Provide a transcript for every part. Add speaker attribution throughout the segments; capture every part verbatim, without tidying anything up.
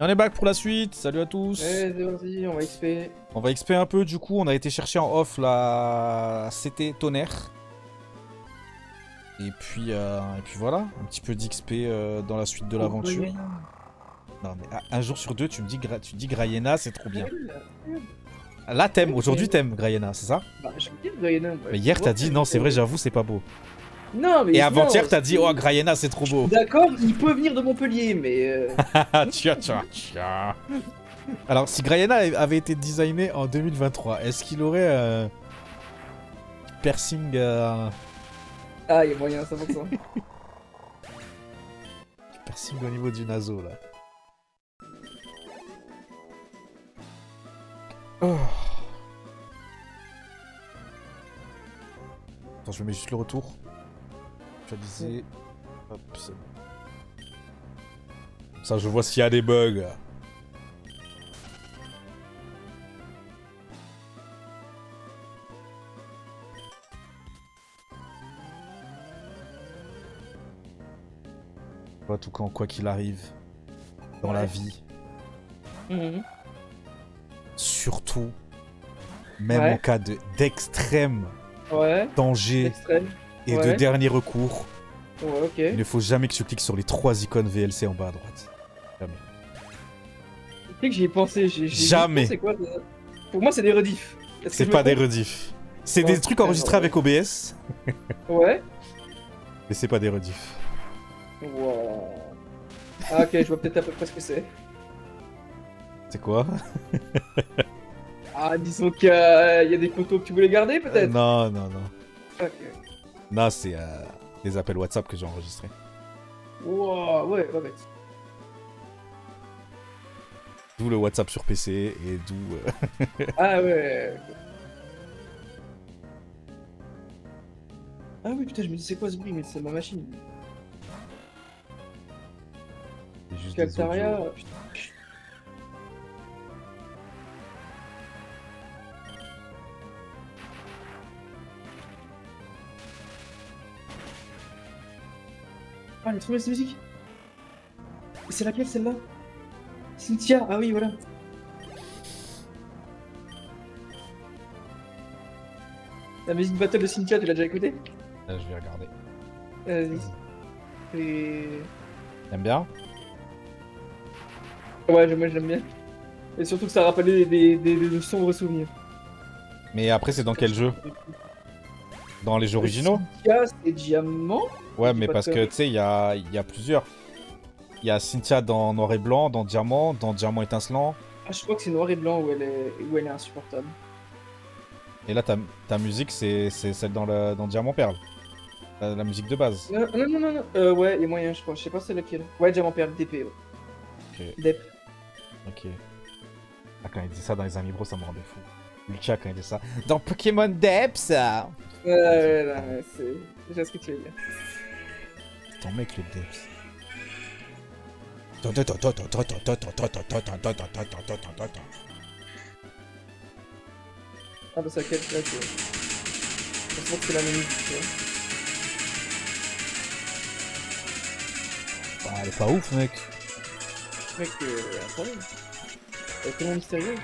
Speaker 1: On est back pour la suite, salut à tous.
Speaker 2: Ouais, c'est parti, on va X P.
Speaker 1: On va X P un peu, du coup, on a été chercher en off la C T Tonnerre. Et puis, euh, et puis voilà, un petit peu d'X P euh, dans la suite de l'aventure. Non mais un jour sur deux, tu me dis, Gra tu dis Grayena, c'est trop bien. Là t'aimes, aujourd'hui t'aimes Grayena, c'est ça?
Speaker 2: Bah je veux dire Grayena. Ouais.
Speaker 1: Mais hier t'as dit, non c'est vrai, j'avoue, c'est pas beau.
Speaker 2: Non mais...
Speaker 1: Et avant-hier t'as dit, oh Grayena c'est trop beau.
Speaker 2: D'accord, il peut venir de Montpellier, mais... Euh...
Speaker 1: tiens, tiens, tiens. Alors, si Grayena avait été designé en deux mille vingt-trois, est-ce qu'il aurait euh, piercing euh...
Speaker 2: Ah, il y a moyen, cent pour cent.
Speaker 1: Piercing au niveau du naso, là. Oh. Attends, je mets juste le retour. Actualiser. Hop, c'est bon. Ça, je vois s'il y a des bugs. En tout cas, quoi qu'il arrive dans ouais. la vie.
Speaker 2: Mmh.
Speaker 1: Surtout, même
Speaker 2: ouais.
Speaker 1: en cas d'extrême de,
Speaker 2: ouais.
Speaker 1: danger et
Speaker 2: ouais.
Speaker 1: de dernier recours,
Speaker 2: ouais, okay.
Speaker 1: il ne faut jamais que tu cliques sur les trois icônes V L C en bas à droite. Jamais.
Speaker 2: Tu sais que j'y ai pensé. J ai, j ai
Speaker 1: jamais.
Speaker 2: Pensé quoi, pour moi, c'est des rediffs.
Speaker 1: C'est pas des rediffs. C'est ouais, des trucs enregistrés ouais. avec O B S.
Speaker 2: ouais.
Speaker 1: Mais c'est pas des rediffs.
Speaker 2: Wow. Ah ok, je vois peut-être à peu près ce que c'est.
Speaker 1: C'est quoi?
Speaker 2: Ah, disons qu'il y, a... y a des photos que tu voulais garder peut-être?
Speaker 1: euh, Non, non, non.
Speaker 2: Ok.
Speaker 1: Non, c'est euh, des appels WhatsApp que j'ai enregistrés.
Speaker 2: Wow, ouais, ouais, ouais.
Speaker 1: D'où le WhatsApp sur P C et d'où... Euh...
Speaker 2: ah ouais. Ah oui, putain, je me dis c'est quoi ce bruit, mais c'est ma machine.
Speaker 1: Juste
Speaker 2: Caltaria. Ah, elle a trouvé cette musique. C'est laquelle celle-là? Cynthia, ah oui, voilà. La musique battle de Cynthia, tu l'as déjà écoutée?
Speaker 1: Là, je vais regarder.
Speaker 2: Vas-y. Et...
Speaker 1: T'aimes bien?
Speaker 2: Ouais, moi j'aime bien. Et surtout que ça rappelle des, des, des, des sombres souvenirs.
Speaker 1: Mais après, c'est dans quel jeu? Dans les jeux originaux?
Speaker 2: Cynthia, c'est Diamant?
Speaker 1: Ouais, mais parce que tu sais, il y a, y a plusieurs. Il y a Cynthia dans Noir et Blanc, dans Diamant, dans Diamant étincelant.
Speaker 2: Ah, je crois que c'est Noir et Blanc où elle est, où elle est insupportable.
Speaker 1: Et là, ta, ta musique, c'est celle dans, le, dans Diamant Perle. La, la musique de base.
Speaker 2: Non, non, non, non, non. Euh, ouais, il y a moyen, je crois. Je sais pas c'est laquelle. Ouais, Diamant Perle, D P. Ouais.
Speaker 1: Ok.
Speaker 2: Dep.
Speaker 1: Ok. Ah, quand il dit ça dans les Amis Bros, ça me rendait fou. Lucas, quand il dit ça. Dans Pokémon Dep, ça.
Speaker 2: Ouais, ouais, ouais, ouais c'est déjà ce que tu veux dire.
Speaker 1: Ton mec, le Dep.
Speaker 2: Ah bah c'est laquelle là, c'est... Je pense que c'est la même musique, tu vois.
Speaker 1: Ah, elle est pas ouf, mec.
Speaker 2: Mec, euh, incroyable. Elle est tellement mystérieuse.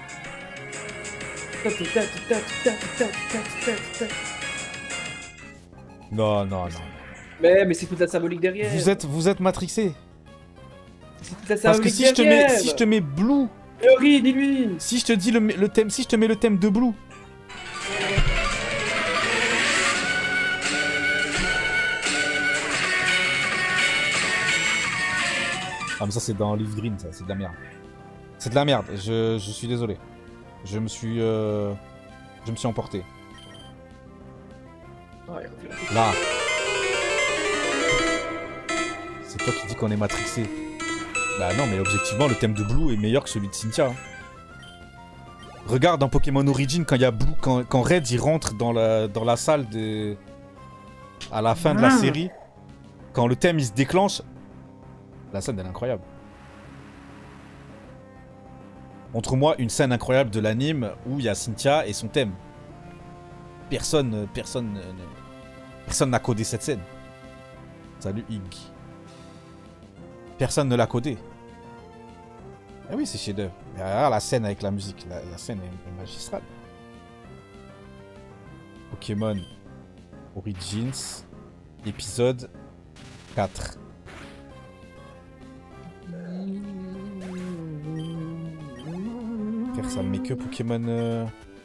Speaker 1: Non, non, non.
Speaker 2: Mais, mais c'est toute la symbolique derrière.
Speaker 1: Vous êtes, vous êtes matrixé.
Speaker 2: C'est toute la symbolique
Speaker 1: Parce que si je te mets, si je te mets Blue.
Speaker 2: Ori, dis-lui.
Speaker 1: Si je te dis le, le thème, si je te mets le thème de Blue. Ah mais ça c'est dans Leaf Green, ça c'est de la merde. C'est de la merde, je, je suis désolé. Je me suis... Euh, je me suis emporté. Là. C'est toi qui dis qu'on est matrixé. Bah non mais objectivement le thème de Blue est meilleur que celui de Cynthia. Hein. Regarde dans Pokémon Origin quand il y a Blue, quand, quand Red il rentre dans la, dans la salle de... à la fin de la série. Quand le thème il se déclenche. La scène elle est incroyable. Montre-moi une scène incroyable de l'anime où il y a Cynthia et son thème. Personne, personne, personne n'a codé cette scène. Salut Ig. Personne ne l'a codé. Ah oui, c'est chef-d'œuvre. Mais regarde la scène avec la musique. La, la scène est, est magistrale. Pokémon Origins, épisode quatre. Frère, ça me met que Pokémon... Euh...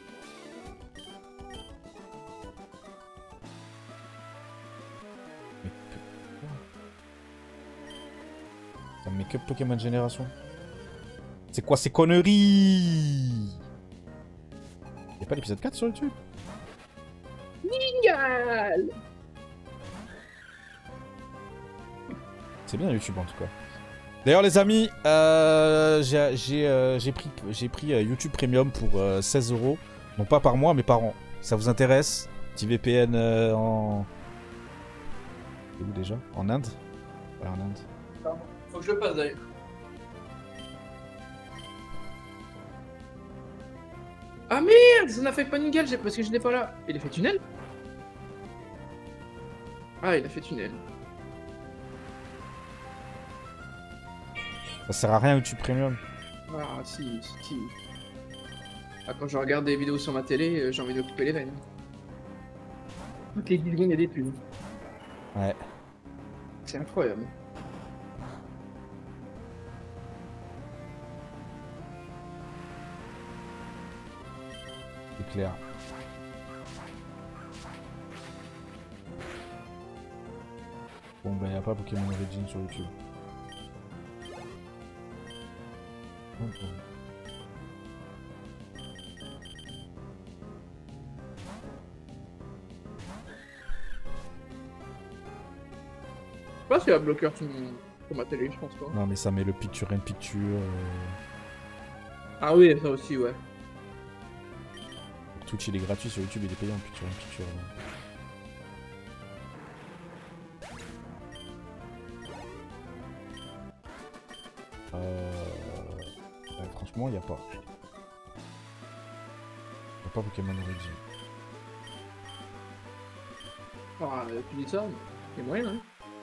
Speaker 1: Ça me met que Pokémon Génération. C'est quoi ces conneries? Y'a pas l'épisode quatre sur YouTube?
Speaker 2: Génial.
Speaker 1: C'est bien YouTube en tout cas. D'ailleurs les amis, euh, j'ai euh, pris, pris euh, YouTube Premium pour euh, seize euros. Non pas par mois mais par an. Ça vous intéresse? Petit V P N euh, en... C'est où déjà? En Inde? Ouais, en Inde.
Speaker 2: Faut que je le passe d'ailleurs. Ah merde, ça n'a fait pas nickel parce que je n'étais pas là. Il a fait tunnel? Ah, il a fait tunnel.
Speaker 1: Ça sert à rien YouTube Premium.
Speaker 2: Ah si, si. Ah, quand je regarde des vidéos sur ma télé, j'ai envie de couper les veines. Toutes les dix secondes, il y a des pubs.
Speaker 1: Ouais.
Speaker 2: C'est incroyable.
Speaker 1: C'est clair. Bon ben y'a pas Pokémon Origins sur YouTube. Oh, oh.
Speaker 2: Je sais pas s'il y a un bloqueur sur, mon... sur ma télé, je pense pas.
Speaker 1: Non mais ça met le picture in picture. Euh...
Speaker 2: Ah oui, ça aussi, ouais.
Speaker 1: Twitch il est gratuit, sur YouTube il est payant en picture in picture. Euh... Ouais, franchement, il n'y a pas. Il n'y a pas Pokémon Origin.
Speaker 2: Ah, tu dis ça, mais il y a moyen, hein.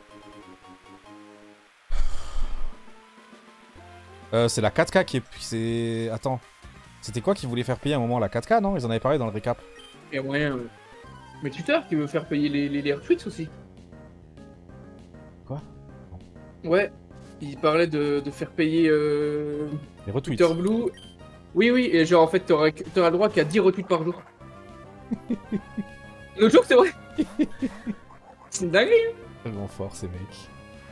Speaker 1: Euh, c'est la quatre K qui est... c'est... Attends. C'était quoi qui voulait faire payer à un moment la quatre K, non? Ils en avaient parlé dans le récap.
Speaker 2: Il y a moyen, ouais. Mais Twitter qui veut faire payer les, les, les retweets aussi.
Speaker 1: Quoi?
Speaker 2: Ouais. Il parlait de, de faire payer euh,
Speaker 1: les retweets.
Speaker 2: Twitter Blue. Oui, oui, et genre en fait, t'auras le droit qu'à dix retweets par jour. Le jour, c'est vrai. C'est une dinguerie.
Speaker 1: Tellement fort ces mecs.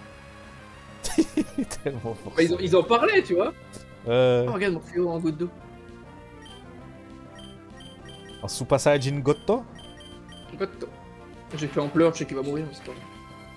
Speaker 1: Tellement fort.
Speaker 2: Bah, ils, ont, ils en parlaient, tu vois.
Speaker 1: Euh...
Speaker 2: Oh, regarde mon fléau en goutte d'eau.
Speaker 1: En Super Saiyajin Goto?
Speaker 2: Goto. J'ai fait en pleurs, je sais qu'il va mourir, mais c'est pas grave.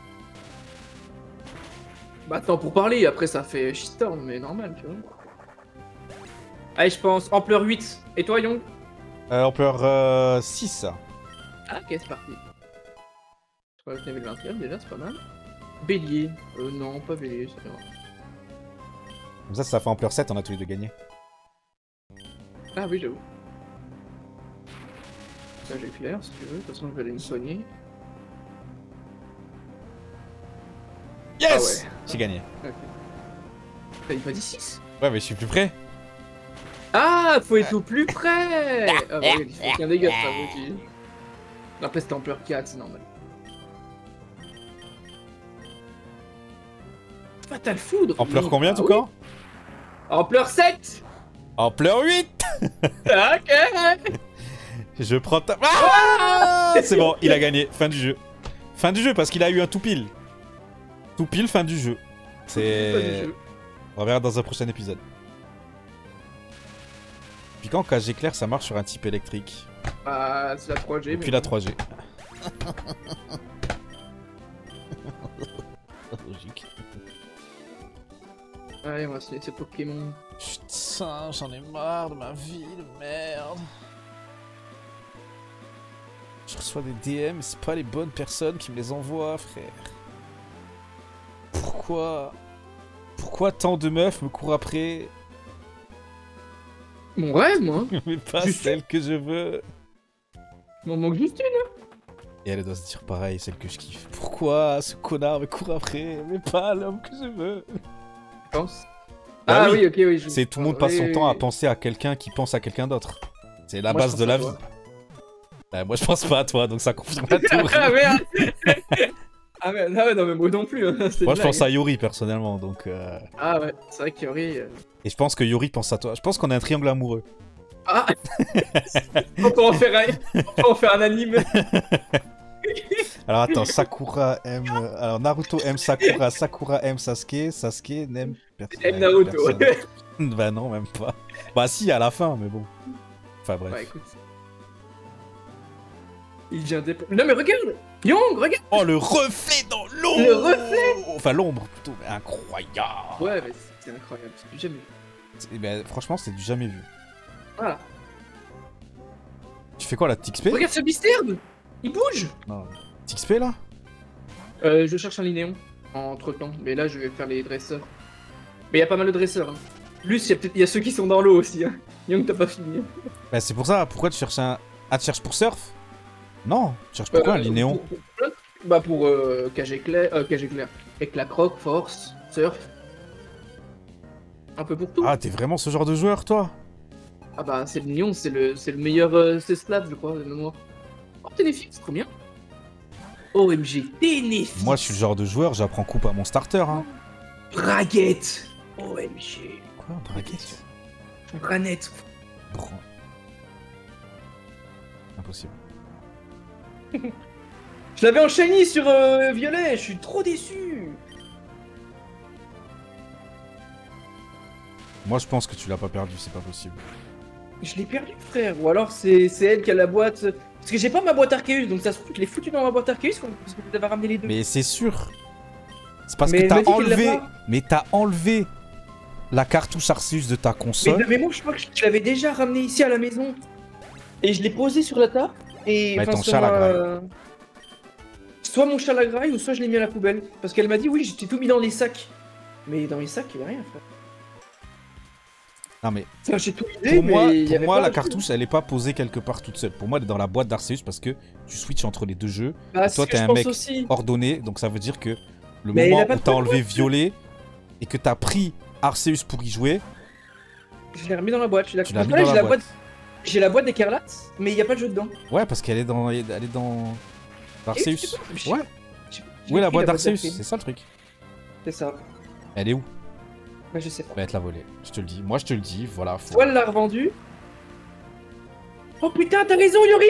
Speaker 2: Bah attends, pour parler, après ça fait shitstorm, mais normal, tu vois. Allez, je pense ampleur huit. Et toi, Young?
Speaker 1: euh, Ampleur euh, six.
Speaker 2: Ah, ok, c'est parti. Je crois que je level vingt et un déjà, c'est pas mal. Bélier. Euh, non, pas bélier, c'est bien.
Speaker 1: Comme ça, ça fait ampleur sept, on a tous les deux gagné.
Speaker 2: Ah oui, j'avoue. Ça, j'ai clair, si tu veux. De toute façon, je vais aller me soigner.
Speaker 1: Yes!
Speaker 2: Ah ouais.
Speaker 1: J'ai gagné.
Speaker 2: Ok. T'as pas dit six?
Speaker 1: Ouais, mais je suis plus près.
Speaker 2: Ah, faut être au plus près! Ah bah oui, il fait aucun dégât, ça, vous aussi. Après, c'était ampleur quatre, c'est normal. Fatal Foudre!
Speaker 1: Ampleur
Speaker 2: oui.
Speaker 1: combien,
Speaker 2: Ah,
Speaker 1: tout
Speaker 2: oui.
Speaker 1: cas?
Speaker 2: Ampleur sept!
Speaker 1: Ampleur huit!
Speaker 2: Ok!
Speaker 1: Je prends ta... Ah, c'est bon, il a gagné. Fin du jeu. Fin du jeu, parce qu'il a eu un tout pile. Tout pile, fin du jeu. C'est... On verra dans un prochain épisode. Puis quand K G clair, ça marche sur un type électrique.
Speaker 2: Ah, c'est la trois G.
Speaker 1: Et puis
Speaker 2: mais
Speaker 1: la
Speaker 2: bon.
Speaker 1: trois G. Logique.
Speaker 2: Allez, on va se laisser Pokémon.
Speaker 1: Putain, j'en ai marre de ma vie de merde. Je reçois des D M, c'est pas les bonnes personnes qui me les envoient, frère. Pourquoi... Pourquoi tant de meufs me courent après?
Speaker 2: Mon rêve, moi.
Speaker 1: Mais pas
Speaker 2: Juste-
Speaker 1: celle que je veux.
Speaker 2: Il m'en manque juste une.
Speaker 1: Et elle doit se dire pareil, celle que je kiffe. Pourquoi ce connard me court après, mais pas l'homme que je veux?
Speaker 2: Je pense. Ah
Speaker 1: oui.
Speaker 2: oui, ok, oui. je-
Speaker 1: C'est tout le monde passe
Speaker 2: oui,
Speaker 1: son
Speaker 2: oui,
Speaker 1: temps à
Speaker 2: oui.
Speaker 1: penser à quelqu'un qui pense à quelqu'un d'autre. C'est la
Speaker 2: Moi, je
Speaker 1: base
Speaker 2: pense
Speaker 1: de
Speaker 2: à
Speaker 1: la
Speaker 2: toi.
Speaker 1: vie. Bah, moi je pense pas à toi, donc ça confirme la théorie.
Speaker 2: Ah merde. Ah merde, ah ouais, non mais moi non plus, hein, c'était
Speaker 1: Moi
Speaker 2: une
Speaker 1: je pense
Speaker 2: blague.
Speaker 1: à Yuri personnellement, donc... euh,
Speaker 2: Ah ouais, c'est vrai que Yuri... euh,
Speaker 1: Et je pense que Yuri pense à toi. Je pense qu'on a un triangle amoureux.
Speaker 2: Ah. On peut en faire un, on peut en faire un anime.
Speaker 1: Alors attends, Sakura aime... euh, Alors Naruto aime Sakura, Sakura aime Sasuke, Sasuke n'aime personne.
Speaker 2: Aime Naruto.
Speaker 1: Bah non, même pas. Bah si, à la fin, mais bon. Enfin bref.
Speaker 2: Bah écoute. Il vient des... Non mais regarde Young, regarde.
Speaker 1: Oh, le reflet dans l'eau.
Speaker 2: Le reflet.
Speaker 1: Enfin, l'ombre, plutôt. Mais incroyable.
Speaker 2: Ouais, mais c'est incroyable, c'est du jamais vu.
Speaker 1: Eh ben, franchement, c'est du jamais vu.
Speaker 2: Voilà.
Speaker 1: Tu fais quoi, là, T X P?
Speaker 2: Regarde ce Bisturb. Il bouge.
Speaker 1: Non. T X P, là?
Speaker 2: Euh, je cherche un linéon entre temps, mais là je vais faire les dresseurs. Mais il y a pas mal de dresseurs. Hein. Plus, il y a peut-être il y a ceux qui sont dans l'eau aussi. Hein. Young, t'as pas fini.
Speaker 1: Bah, c'est pour ça. Pourquoi tu cherches un. Ah, tu cherches pour surf? Non. Tu cherches pourquoi
Speaker 2: Euh,
Speaker 1: un linéon?
Speaker 2: pour- pour- Bah pour euh, cage éclair, euh, cage éclair, éclat croc, force, surf. Un peu pour tout.
Speaker 1: Ah, t'es vraiment ce genre de joueur, toi?
Speaker 2: Ah bah c'est le lion, c'est le, c'est le meilleur euh, Cesslav, je crois, de mémoire. Oh, Ténéfix, c'est trop bien. O M G, Ténéfix.
Speaker 1: Moi, je suis le genre de joueur, j'apprends coupe à mon starter, hein.
Speaker 2: Braguette. O M G.
Speaker 1: Quoi, braguette?
Speaker 2: Granette.
Speaker 1: Bran- Impossible.
Speaker 2: Je l'avais en shiny sur euh, violet, je suis trop déçu.
Speaker 1: Moi, je pense que tu l'as pas perdu, c'est pas possible.
Speaker 2: Je l'ai perdu, frère. Ou alors c'est c'est elle qui a la boîte. Parce que j'ai pas ma boîte Arceus, donc ça se trouve, je l'ai foutu dans ma boîte Arceus parce que vous avez ramené les deux.
Speaker 1: Mais c'est sûr. C'est parce
Speaker 2: Mais
Speaker 1: que
Speaker 2: elle
Speaker 1: t'as
Speaker 2: m'a dit qu'elle l'a
Speaker 1: enlevé.
Speaker 2: pas.
Speaker 1: Mais t'as enlevé la cartouche Arceus de ta
Speaker 2: Mais
Speaker 1: console.
Speaker 2: de mémoire, je crois que je l'avais déjà ramené ici à la maison. Et je l'ai posé sur la table. Et
Speaker 1: Mais
Speaker 2: enfin,
Speaker 1: ton
Speaker 2: sur
Speaker 1: chat la
Speaker 2: ma-
Speaker 1: graille.
Speaker 2: Soit mon chat la graille, ou soit je l'ai mis à la poubelle. Parce qu'elle m'a dit, oui, j'étais tout mis dans les sacs. Mais dans les sacs, il y avait rien, frère.
Speaker 1: Non mais
Speaker 2: Enfin, j'ai tout idée,
Speaker 1: pour
Speaker 2: mais
Speaker 1: moi,
Speaker 2: il y
Speaker 1: pour
Speaker 2: avait
Speaker 1: moi
Speaker 2: pas
Speaker 1: la
Speaker 2: de-
Speaker 1: cartouche elle est pas posée quelque part toute seule. Pour moi elle est dans la boîte d'Arceus parce que tu switches entre les deux jeux.
Speaker 2: Bah,
Speaker 1: Et
Speaker 2: c'est
Speaker 1: toi
Speaker 2: ce que
Speaker 1: t'es
Speaker 2: je
Speaker 1: un
Speaker 2: pense
Speaker 1: mec
Speaker 2: aussi.
Speaker 1: ordonné, donc ça veut dire que le
Speaker 2: Mais il
Speaker 1: moment
Speaker 2: a pas
Speaker 1: où
Speaker 2: de
Speaker 1: t'as
Speaker 2: boîte.
Speaker 1: enlevé violet et que t'as pris Arceus pour y jouer,
Speaker 2: Je l'ai remis dans la boîte, je suis d'accord.
Speaker 1: tu l'as mis
Speaker 2: Parce que
Speaker 1: dans
Speaker 2: là,
Speaker 1: la
Speaker 2: j'ai la
Speaker 1: boîte.
Speaker 2: J'ai la boîte d'écarlate, mais il n'y a pas de jeu dedans.
Speaker 1: Ouais parce qu'elle est dans, elle est dans Arceus.
Speaker 2: Et je sais pas, je-
Speaker 1: Ouais.
Speaker 2: je- j'ai
Speaker 1: Où est la
Speaker 2: pris
Speaker 1: boîte d'Arceus?
Speaker 2: d'Arceus.
Speaker 1: C'est ça le truc.
Speaker 2: C'est ça.
Speaker 1: Elle est où?
Speaker 2: Bah, je sais pas.
Speaker 1: Elle va être la volée. Je te le dis. Moi je te le dis. Voilà. Faut...
Speaker 2: Soit elle l'a revendue. Oh putain, t'as raison, Yuri!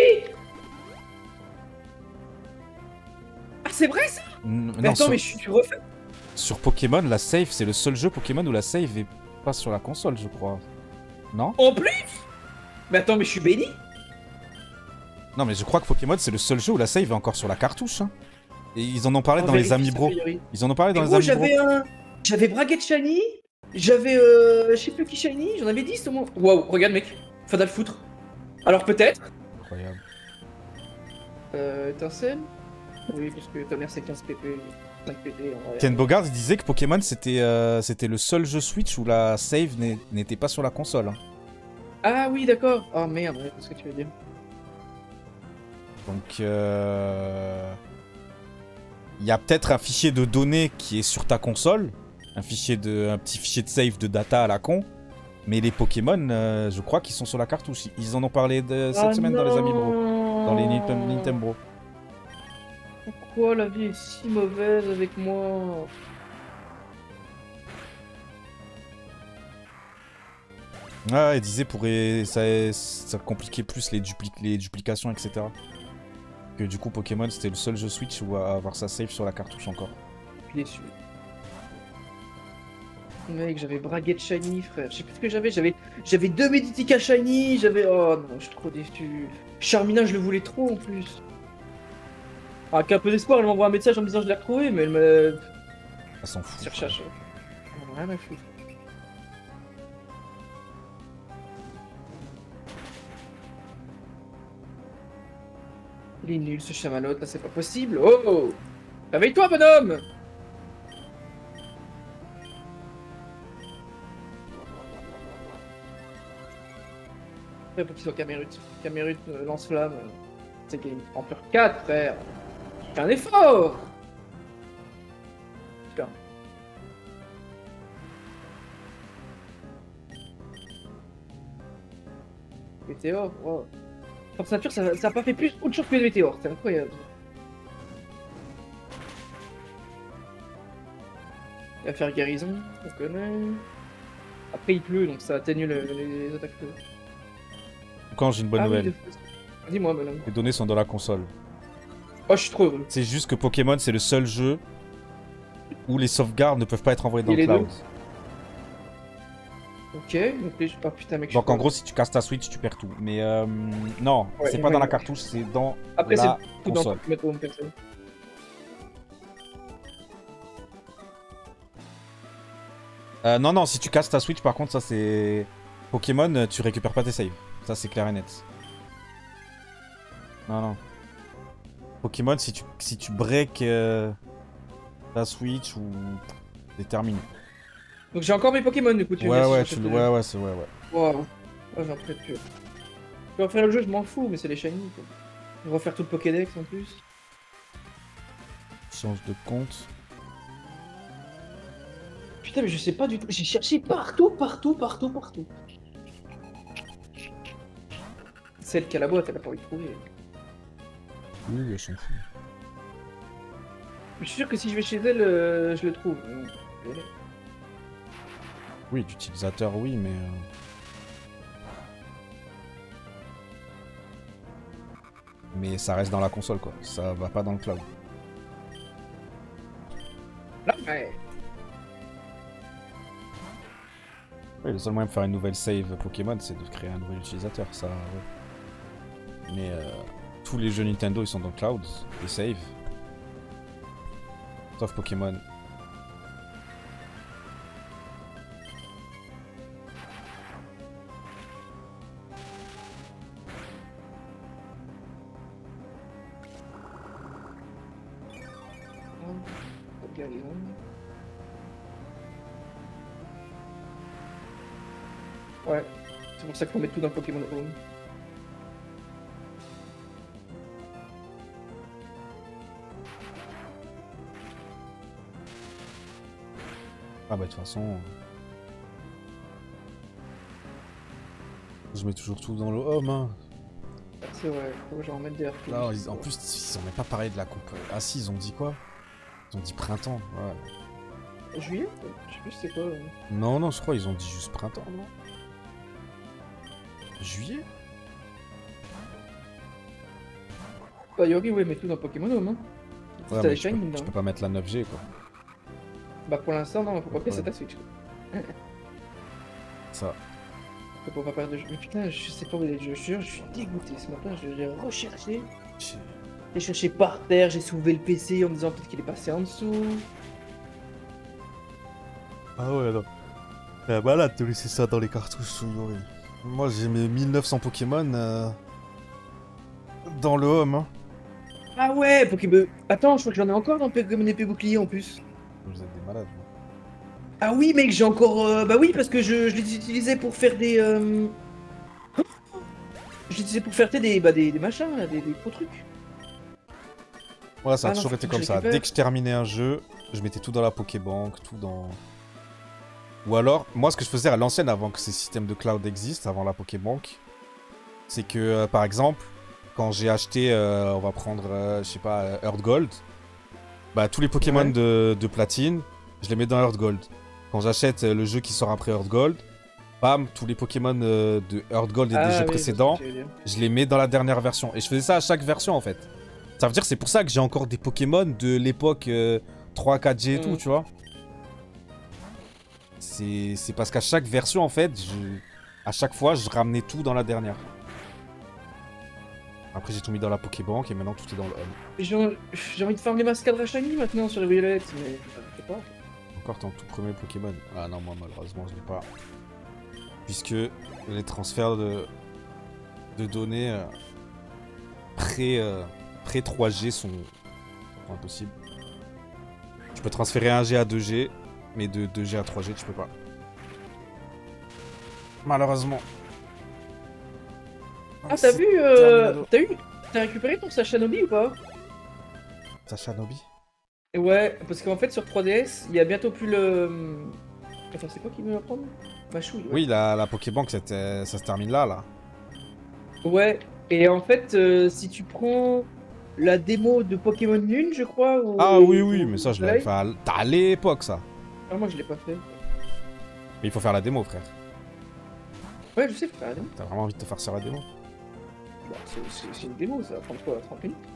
Speaker 2: Ah, c'est vrai ça?
Speaker 1: N-
Speaker 2: Mais
Speaker 1: non,
Speaker 2: attends,
Speaker 1: sur...
Speaker 2: mais je suis tu refais.
Speaker 1: sur Pokémon, la save c'est le seul jeu Pokémon où la save est pas sur la console, je crois. Non?
Speaker 2: En plus? Mais attends, mais je suis béni?
Speaker 1: Non mais je crois que Pokémon c'est le seul jeu où la save est encore sur la cartouche. Hein. Et ils en ont parlé
Speaker 2: On
Speaker 1: dans les
Speaker 2: vérifie
Speaker 1: Amis
Speaker 2: ça,
Speaker 1: Bro.
Speaker 2: Yuri.
Speaker 1: Ils en ont parlé dans
Speaker 2: Mais
Speaker 1: les
Speaker 2: gros,
Speaker 1: Amis Bro.
Speaker 2: j'avais un. J'avais Braguette Shiny, j'avais euh. Je sais plus qui Shiny, j'en avais dix au moins. Waouh, regarde mec, faudra le foutre. Alors peut-être.
Speaker 1: Incroyable.
Speaker 2: Euh. Étincelle? Oui, parce que tonnerre c'est quinze P P. cinq P P en vrai.
Speaker 1: Ken Bogard il disait que Pokémon c'était euh, c'était le seul jeu Switch où la save n'est- n'était pas sur la console. Hein.
Speaker 2: Ah oui, d'accord. Oh merde, ouais, c'est ce que tu veux dire.
Speaker 1: Donc euh... il y a peut-être un fichier de données qui est sur ta console, un fichier de un petit fichier de save de data à la con. Mais les Pokémon, euh, je crois qu'ils sont sur la cartouche. Ils en ont parlé de cette
Speaker 2: Ah
Speaker 1: semaine dans les Amis Bro,
Speaker 2: non.
Speaker 1: dans les Nintendo Nintendo.
Speaker 2: Pourquoi la vie est si mauvaise avec moi?
Speaker 1: Ah, il disait pour ça, ça compliquait plus les, dupli les duplications, et cetera. Que du coup Pokémon c'était le seul jeu Switch où à avoir sa save sur la cartouche encore.
Speaker 2: Je suis déçu. Mec, j'avais Braguette Shiny, frère. Je sais plus ce que j'avais. J'avais j'avais deux Meditica Shiny. J'avais. Oh non, je suis trop déçu. Charmina, je le voulais trop en plus. Ah, avec un peu d'espoir, elle m'envoie un message en me disant je l'ai retrouvé, mais elle me.
Speaker 1: Elle s'en fout.
Speaker 2: C'est recherche. On a rien à foutre. Il est nul ce chamalote, là c'est pas possible. Oh! Réveille-toi, bonhomme! Après, pour qu'il soit Camérute. Camérute, euh, lance-flamme. euh, c'est qu'il est en peur quatre, frère. Fais un effort! Putain. Météore, wow. Force nature, ça, ça a pas fait plus autre chose que les météores, c'est incroyable. Il va faire guérison, on connaît. Après il pleut, donc ça atténue le- les attaques feu.
Speaker 1: Quand j'ai une bonne
Speaker 2: Ah oui,
Speaker 1: nouvelle.
Speaker 2: le- Dis-moi, madame.
Speaker 1: Les données sont dans la console.
Speaker 2: Oh, je suis trop heureux.
Speaker 1: C'est juste que Pokémon, c'est le seul jeu où les sauvegardes ne peuvent pas être envoyées dans
Speaker 2: Et
Speaker 1: le
Speaker 2: les
Speaker 1: cloud.
Speaker 2: deux Ok, donc les... Oh putain, mec, je
Speaker 1: Donc
Speaker 2: suis
Speaker 1: en
Speaker 2: pas-
Speaker 1: gros, si tu casses ta Switch, tu perds tout. Mais euh, non,
Speaker 2: Ouais,
Speaker 1: c'est pas
Speaker 2: ouais,
Speaker 1: dans la
Speaker 2: ouais.
Speaker 1: cartouche, c'est dans
Speaker 2: Après,
Speaker 1: la
Speaker 2: c'est tout dans
Speaker 1: console.
Speaker 2: mettre home perso.
Speaker 1: Euh, non, non, si tu casses ta Switch, par contre, ça c'est... Pokémon, euh, tu récupères pas tes saves. Ça, c'est clair et net. Non, non. Pokémon, si tu, si tu break euh, ta Switch ou... C'est terminé.
Speaker 2: Donc j'ai encore mes Pokémon du coup, tu
Speaker 1: Ouais,
Speaker 2: me
Speaker 1: ouais,
Speaker 2: laisses
Speaker 1: tu
Speaker 2: sur
Speaker 1: le...
Speaker 2: ce
Speaker 1: ouais,
Speaker 2: jeu.
Speaker 1: ouais, c'est ouais, ouais.
Speaker 2: Wow. Ouais, j'en peux plus. Je vais refaire le jeu, je m'en fous, mais c'est les shiny quoi. Je vais refaire tout le Pokédex en plus.
Speaker 1: Change de compte.
Speaker 2: Putain, mais je sais pas du tout. J'ai cherché partout, partout, partout, partout. Celle qui a la boîte, elle a pas envie de trouver.
Speaker 1: Oui, elle s'en fout.
Speaker 2: Je suis sûr que si je vais chez elle, euh, je le trouve.
Speaker 1: Oui, d'utilisateur, oui, mais... euh, Mais ça reste dans la console, quoi. Ça va pas dans le cloud.
Speaker 2: Là, ouais.
Speaker 1: Oui, le seul moyen de faire une nouvelle save Pokémon, c'est de créer un nouvel utilisateur, ça, ouais. Mais euh, tous les jeux Nintendo, ils sont dans le cloud, les saves. Sauf Pokémon.
Speaker 2: Ouais, c'est pour ça qu'il faut mettre tout dans le Pokémon Home.
Speaker 1: Ah bah de toute façon... euh, Je mets toujours tout dans le home, hein.
Speaker 2: C'est vrai, faut que j'en remette des R P.
Speaker 1: Là, ils- en plus, ils ont même pas parlé de la coupe. Ah si, ils ont dit quoi? Ils ont dit printemps, ouais.
Speaker 2: Juillet? Je sais plus c'est quoi. euh.
Speaker 1: Non, non, je crois ils ont dit juste printemps, non? Juillet?
Speaker 2: Bah Yori, ouais, mets tout dans Pokémon Home. Hein.
Speaker 1: Ouais,
Speaker 2: T'as
Speaker 1: mais
Speaker 2: les
Speaker 1: tu,
Speaker 2: shiny
Speaker 1: peux,
Speaker 2: dedans.
Speaker 1: tu peux pas mettre la neuf G, quoi.
Speaker 2: Bah pour l'instant, non, faut pas que
Speaker 1: Ouais.
Speaker 2: c'est ta Switch. Quoi.
Speaker 1: Ça.
Speaker 2: Faut pas perdre de jeu. Mais putain, je sais pas où est le jeu. Je jure, je suis dégoûté ce matin. Je l'ai recherché. J'ai cherché par terre, j'ai soulevé le P C en me disant peut-être qu'il est passé en dessous.
Speaker 1: Ah ouais, non. C'est malade de laisser ça dans les cartouches sous Yori. Moi, j'ai mes mille neuf cents Pokémon euh, dans le home, hein.
Speaker 2: Ah ouais, Pokémon. Attends, je crois que j'en ai encore dans Pokémon épée bouclier en plus.
Speaker 1: Vous êtes des malades, vous.
Speaker 2: Ah oui, mec, j'ai encore. euh, Bah oui, parce que je, je les utilisais pour faire des. euh, Je les utilisais pour faire tu sais, des, bah, des, des machins, là, des, des gros trucs.
Speaker 1: Ouais, ça a
Speaker 2: Ah non,
Speaker 1: toujours
Speaker 2: faut
Speaker 1: été
Speaker 2: que
Speaker 1: comme
Speaker 2: je
Speaker 1: ça.
Speaker 2: récupère.
Speaker 1: Dès que je terminais un jeu, je mettais tout dans la Pokébank, tout dans... Ou alors, moi, ce que je faisais à l'ancienne, avant que ces systèmes de cloud existent, avant la Pokébank, c'est que, euh, par exemple, quand j'ai acheté, euh, on va prendre, euh, je sais pas, euh, Earth Gold, bah, tous les Pokémon
Speaker 2: Ouais.
Speaker 1: de, de Platine, je les mets dans Earth Gold. Quand j'achète euh, le jeu qui sort après Earth Gold, bam, tous les Pokémon euh, de Earth Gold et
Speaker 2: Ah,
Speaker 1: des jeux
Speaker 2: oui,
Speaker 1: précédents,
Speaker 2: je sais ce que tu veux dire.
Speaker 1: je les mets dans la dernière version. Et je faisais ça à chaque version, en fait. Ça veut dire c'est pour ça que j'ai encore des Pokémon de l'époque euh, trois quatre G et
Speaker 2: Mm.
Speaker 1: tout, tu vois. C'est c'est parce qu'à chaque version, en fait, je... à chaque fois, je ramenais tout dans la dernière. Après, j'ai tout mis dans la Pokébank et maintenant tout est dans le home.
Speaker 2: J'ai j'ai envie de farmer les mascades à shiny maintenant sur les violettes, mais je sais pas.
Speaker 1: Encore ton tout premier Pokémon. Ah non, moi, malheureusement, je l'ai pas. Puisque les transferts de, de données euh, pré, euh, pré trois G sont impossibles. Tu peux transférer un G à deux G, mais de deux G à trois G, tu peux pas. Malheureusement.
Speaker 2: Ah, t'as
Speaker 1: C'est
Speaker 2: vu euh,
Speaker 1: Terminado.
Speaker 2: T'as eu T'as récupéré ton Sashanobi ou pas?
Speaker 1: Sacha Nobi?
Speaker 2: Et ouais, parce qu'en fait sur trois D S, il y a bientôt plus le. Attends, c'est quoi qui veut la prendre Machouille. Ouais.
Speaker 1: Oui, la, la Pokébank, c'était- ça se termine là, là.
Speaker 2: Ouais, et en fait, euh, si tu prends la démo de Pokémon Lune, je crois. Ou,
Speaker 1: Ah oui, oui,
Speaker 2: ou
Speaker 1: mais ça, je l'avais fait à, l- à l'époque, ça.
Speaker 2: Ah, moi, je l'ai pas fait.
Speaker 1: Mais il faut faire la démo, frère.
Speaker 2: Ouais, je sais faire la démo.
Speaker 1: T'as vraiment envie de te faire sur la démo?
Speaker 2: Bah, c'est- c'est c'est une démo, ça va prendre quoi, trente minutes?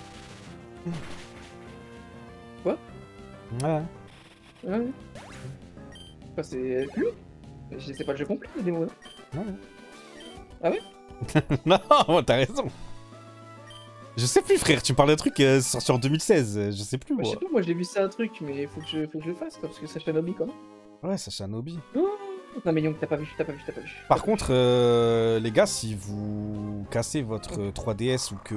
Speaker 2: Quoi?
Speaker 1: Ouais.
Speaker 2: Ouais, ouais. Enfin, c'est plus. Je sais pas le jeu complet, la démo. Hein.
Speaker 1: Ouais.
Speaker 2: Ah ouais?
Speaker 1: Non, t'as raison. Je sais plus, frère, tu me parles d'un truc euh, sorti en deux mille seize, euh, je sais plus,
Speaker 2: Bah, je
Speaker 1: moi.
Speaker 2: sais pas, moi j'ai vu ça un truc, mais faut que je, faut que je le fasse, quoi, parce que ça fait Nobi quand même.
Speaker 1: Ouais, c'est Shinobi.
Speaker 2: Oh non, mais Young, t'as pas vu, t'as pas vu, t'as pas vu.
Speaker 1: Par contre, euh, les gars, si vous cassez votre euh, trois D S ou que...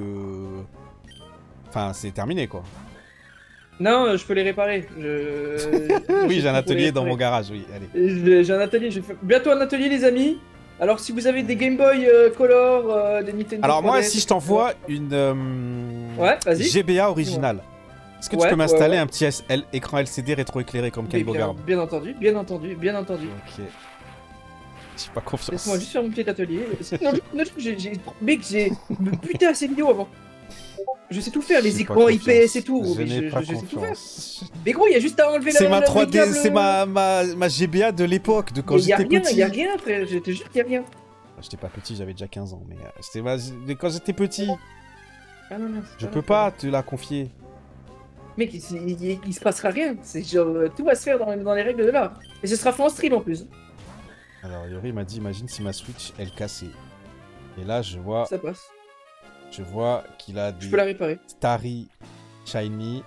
Speaker 1: Enfin, c'est terminé, quoi.
Speaker 2: Non, euh, je peux les réparer. Je...
Speaker 1: Oui, j'ai un
Speaker 2: pour les
Speaker 1: atelier dans
Speaker 2: réparer.
Speaker 1: mon garage, oui, allez.
Speaker 2: J'ai j'ai un atelier, je fais bientôt un atelier, les amis. Alors, si vous avez des Game Boy euh, Color, euh, des Nintendo.
Speaker 1: Alors moi,
Speaker 2: trois D S,
Speaker 1: si je t'envoie une euh,
Speaker 2: Ouais, vas-y.
Speaker 1: G B A originale, est-ce que tu
Speaker 2: Ouais,
Speaker 1: peux m'installer
Speaker 2: ouais, ouais.
Speaker 1: un petit S L écran L C D rétroéclairé comme Ken
Speaker 2: bien,
Speaker 1: Bogard?
Speaker 2: bien entendu, bien entendu, bien entendu.
Speaker 1: Ok. J'ai pas confiance.
Speaker 2: Laisse-moi juste faire mon petit atelier. Non, non, j'ai, j'ai, mec, j'ai buté à ces vidéos avant. Je sais tout faire, les
Speaker 1: J'ai pas
Speaker 2: écrans I P S
Speaker 1: confiance.
Speaker 2: et tout,
Speaker 1: Je
Speaker 2: mais
Speaker 1: n'ai
Speaker 2: je,
Speaker 1: pas
Speaker 2: je sais tout faire.
Speaker 1: confiance.
Speaker 2: Mais gros, il y a juste à enlever la
Speaker 1: C'est ma
Speaker 2: la- le
Speaker 1: trois D,
Speaker 2: câble.
Speaker 1: c'est ma, ma, ma G B A de l'époque, de quand
Speaker 2: Mais y a
Speaker 1: j'étais
Speaker 2: rien,
Speaker 1: petit.
Speaker 2: y a rien, frère, je te jure qu'il y a rien.
Speaker 1: J'étais pas petit, j'avais déjà quinze ans, mais euh, c'était ma... mais quand j'étais petit.
Speaker 2: Ah non, non,
Speaker 1: Je
Speaker 2: c'est
Speaker 1: peux pas te la confier.
Speaker 2: Mec, il, il- il- il se passera rien. C'est genre, euh, tout va se faire dans, dans les règles de l'art. Et ce sera fait en stream en plus.
Speaker 1: Alors Yori m'a dit, imagine si ma Switch elle cassait. Et là je vois,
Speaker 2: Ça passe.
Speaker 1: je vois qu'il a
Speaker 2: Je peux la
Speaker 1: des
Speaker 2: réparer.
Speaker 1: Starry Shiny,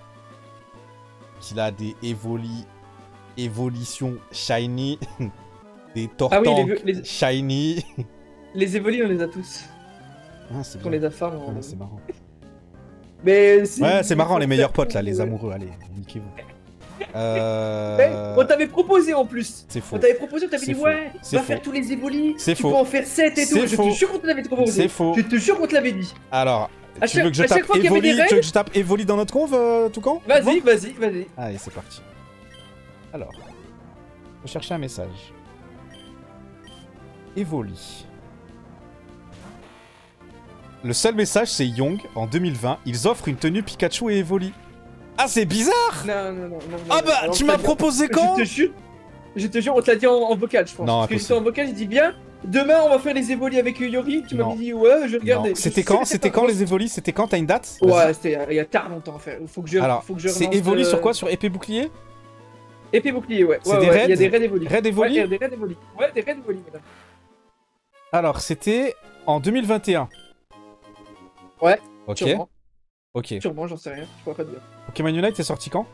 Speaker 1: qu'il a des Evoli, Evolution Shiny, des
Speaker 2: Ah oui,
Speaker 1: Tortank
Speaker 2: les- les-
Speaker 1: Shiny.
Speaker 2: Les évolis, on les a tous.
Speaker 1: Ah, c'est
Speaker 2: On
Speaker 1: bien.
Speaker 2: les a farm.
Speaker 1: Ah, c'est marrant.
Speaker 2: Mais si-
Speaker 1: Ouais, c'est marrant,
Speaker 2: faut
Speaker 1: les meilleurs
Speaker 2: faire-
Speaker 1: potes là, les
Speaker 2: Ouais.
Speaker 1: amoureux, allez, niquez-vous.
Speaker 2: Ouais,
Speaker 1: Euh...
Speaker 2: on t'avait proposé en plus.
Speaker 1: C'est faux.
Speaker 2: On t'avait proposé, on t'avait
Speaker 1: C'est
Speaker 2: dit
Speaker 1: faux.
Speaker 2: ouais,
Speaker 1: C'est
Speaker 2: va
Speaker 1: faux.
Speaker 2: faire tous les évolis.
Speaker 1: C'est
Speaker 2: tu
Speaker 1: faux.
Speaker 2: peux en faire sept et tout.
Speaker 1: C'est
Speaker 2: Je
Speaker 1: faux.
Speaker 2: te jure qu'on te l'avait proposé.
Speaker 1: C'est faux.
Speaker 2: Je te jure qu'on te l'avait dit.
Speaker 1: Alors,
Speaker 2: À
Speaker 1: tu
Speaker 2: chaque-
Speaker 1: veux que je
Speaker 2: à chaque
Speaker 1: tape
Speaker 2: fois qu'il y avait
Speaker 1: Evoli,
Speaker 2: des
Speaker 1: tu veux
Speaker 2: règles-
Speaker 1: que je tape Evoli dans notre conve, euh, tout camp
Speaker 2: Vas-y, vas-y, vas-y.
Speaker 1: Allez, c'est parti. Alors, je vais chercher un message. Evoli. Le seul message, c'est Young, en deux mille vingt, ils offrent une tenue Pikachu et Evoli. Ah, c'est bizarre.
Speaker 2: Non, non, non, non.
Speaker 1: Ah
Speaker 2: non,
Speaker 1: bah,
Speaker 2: non,
Speaker 1: tu
Speaker 2: on
Speaker 1: m'as
Speaker 2: te l'a dit-
Speaker 1: proposé quand?
Speaker 2: Je te jure, je te jure, on te l'a dit en, en vocal, je pense.
Speaker 1: Non,
Speaker 2: Parce que j'étais
Speaker 1: impossible.
Speaker 2: en vocal, j'ai dit bien. Demain, on va faire les évolis avec Yori. Tu
Speaker 1: Non.
Speaker 2: m'avais dit ouais, je regardais.
Speaker 1: Non.
Speaker 2: Je
Speaker 1: C'était
Speaker 2: sais
Speaker 1: quand
Speaker 2: que
Speaker 1: C'était
Speaker 2: pas-
Speaker 1: quand les Evoli C'était quand? T'as une date? Vas-y.
Speaker 2: Ouais, c'était il y a tard longtemps. Frère. Faut que je.
Speaker 1: Alors,
Speaker 2: faut que je
Speaker 1: c'est
Speaker 2: relance,
Speaker 1: Evoli
Speaker 2: euh,
Speaker 1: sur quoi? Sur épée bouclier?
Speaker 2: Épée bouclier, ouais.
Speaker 1: C'est
Speaker 2: Ouais,
Speaker 1: des
Speaker 2: ouais, il y a
Speaker 1: raids
Speaker 2: des raids évolis.
Speaker 1: Raid Evoli?
Speaker 2: Ouais, il y a des raids évolis. Ouais, des raids évolis, madame.
Speaker 1: Alors, c'était en deux mille vingt et un.
Speaker 2: Ouais.
Speaker 1: Ok.
Speaker 2: Sûrement.
Speaker 1: Ok.
Speaker 2: Sûrement, j'en sais rien. Je pourrais pas te dire.
Speaker 1: Pokémon Unite est sorti quand?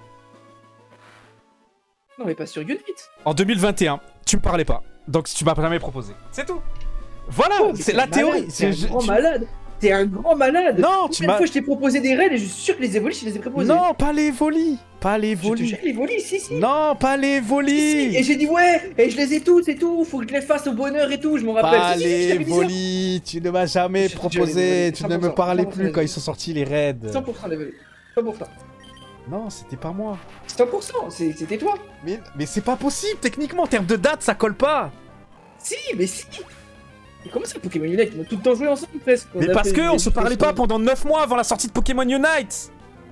Speaker 2: Non, mais pas sur Unite.
Speaker 1: En deux mille vingt et un. Tu me parlais pas. Donc tu m'as jamais proposé. C'est tout. Voilà,
Speaker 2: Oh, mais
Speaker 1: c'est
Speaker 2: t'es
Speaker 1: la
Speaker 2: un
Speaker 1: théorie.
Speaker 2: malade, T'es un
Speaker 1: Je-
Speaker 2: grand
Speaker 1: tu-
Speaker 2: malade. T'es un grand malade.
Speaker 1: Non, tu
Speaker 2: Combien de
Speaker 1: m'as.
Speaker 2: fois je t'ai proposé des raids et je suis sûr que les évolis, je les ai proposés.
Speaker 1: Non, pas les volis. Pas les
Speaker 2: Je te
Speaker 1: volis.
Speaker 2: jure, les volis, si, si.
Speaker 1: Non, pas les
Speaker 2: Si, si.
Speaker 1: volis.
Speaker 2: Et j'ai dit ouais, et je les ai toutes et tout, faut que je les fasse au bonheur et tout, je m'en rappelle.
Speaker 1: Pas
Speaker 2: Si, si, si, je
Speaker 1: les
Speaker 2: t'avais dit ça.
Speaker 1: volis. Tu ne m'as jamais
Speaker 2: Je te jure, les
Speaker 1: proposé.
Speaker 2: volis,
Speaker 1: Tu ne me
Speaker 2: cent pour cent,
Speaker 1: parlais
Speaker 2: cent pour cent
Speaker 1: plus
Speaker 2: les
Speaker 1: quand ils
Speaker 2: volis.
Speaker 1: sont sortis les raids.
Speaker 2: cent pour cent les volis. cent pour cent.
Speaker 1: Non, c'était pas moi.
Speaker 2: cent pour cent, c'est- c'était toi.
Speaker 1: Mais, mais c'est pas possible. Techniquement, en termes de date, ça colle pas.
Speaker 2: Si, mais si. Mais comment ça, Pokémon Unite? On a tout le temps joué ensemble presque. On
Speaker 1: Mais
Speaker 2: a
Speaker 1: parce
Speaker 2: fait
Speaker 1: que
Speaker 2: des-
Speaker 1: on se
Speaker 2: des-
Speaker 1: parlait
Speaker 2: des-
Speaker 1: pas pendant neuf mois avant la sortie de Pokémon Unite.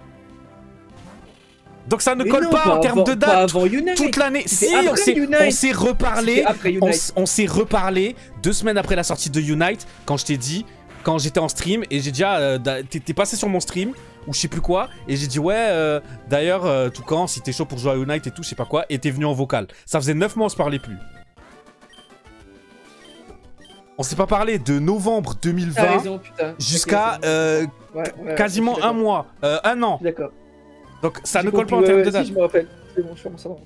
Speaker 1: Donc ça ne
Speaker 2: Mais
Speaker 1: colle
Speaker 2: non,
Speaker 1: pas en termes
Speaker 2: avant-
Speaker 1: de
Speaker 2: Pas
Speaker 1: date.
Speaker 2: avant Unite.
Speaker 1: Toute l'année. Si,
Speaker 2: C'était
Speaker 1: on
Speaker 2: après
Speaker 1: s'est
Speaker 2: Unite.
Speaker 1: on s'est reparlé.
Speaker 2: C'était après
Speaker 1: On,
Speaker 2: Unite.
Speaker 1: s- on s'est reparlé deux semaines après la sortie de Unite, quand je t'ai dit, quand j'étais en stream, et j'ai déjà, euh, da- t'es t'es passé sur mon stream, ou je sais plus quoi, et j'ai dit ouais, euh, d'ailleurs, euh, tout quand, si t'es chaud pour jouer à Unite et tout, je sais pas quoi, et t'es venu en vocal. Ça faisait neuf mois, on se parlait plus. On s'est pas parlé de novembre deux mille
Speaker 2: T'as
Speaker 1: vingt
Speaker 2: raison, putain.
Speaker 1: jusqu'à
Speaker 2: Ok, c'est bon.
Speaker 1: euh,
Speaker 2: Ouais, ouais,
Speaker 1: quasiment
Speaker 2: je suis
Speaker 1: un
Speaker 2: d'accord.
Speaker 1: mois, euh, un an.
Speaker 2: Je suis d'accord.
Speaker 1: Donc ça
Speaker 2: J'ai
Speaker 1: ne colle
Speaker 2: compris,
Speaker 1: pas en
Speaker 2: ouais,
Speaker 1: termes
Speaker 2: ouais,
Speaker 1: de
Speaker 2: si,
Speaker 1: date.
Speaker 2: je me rappelle. C'est bon, je commence à voir.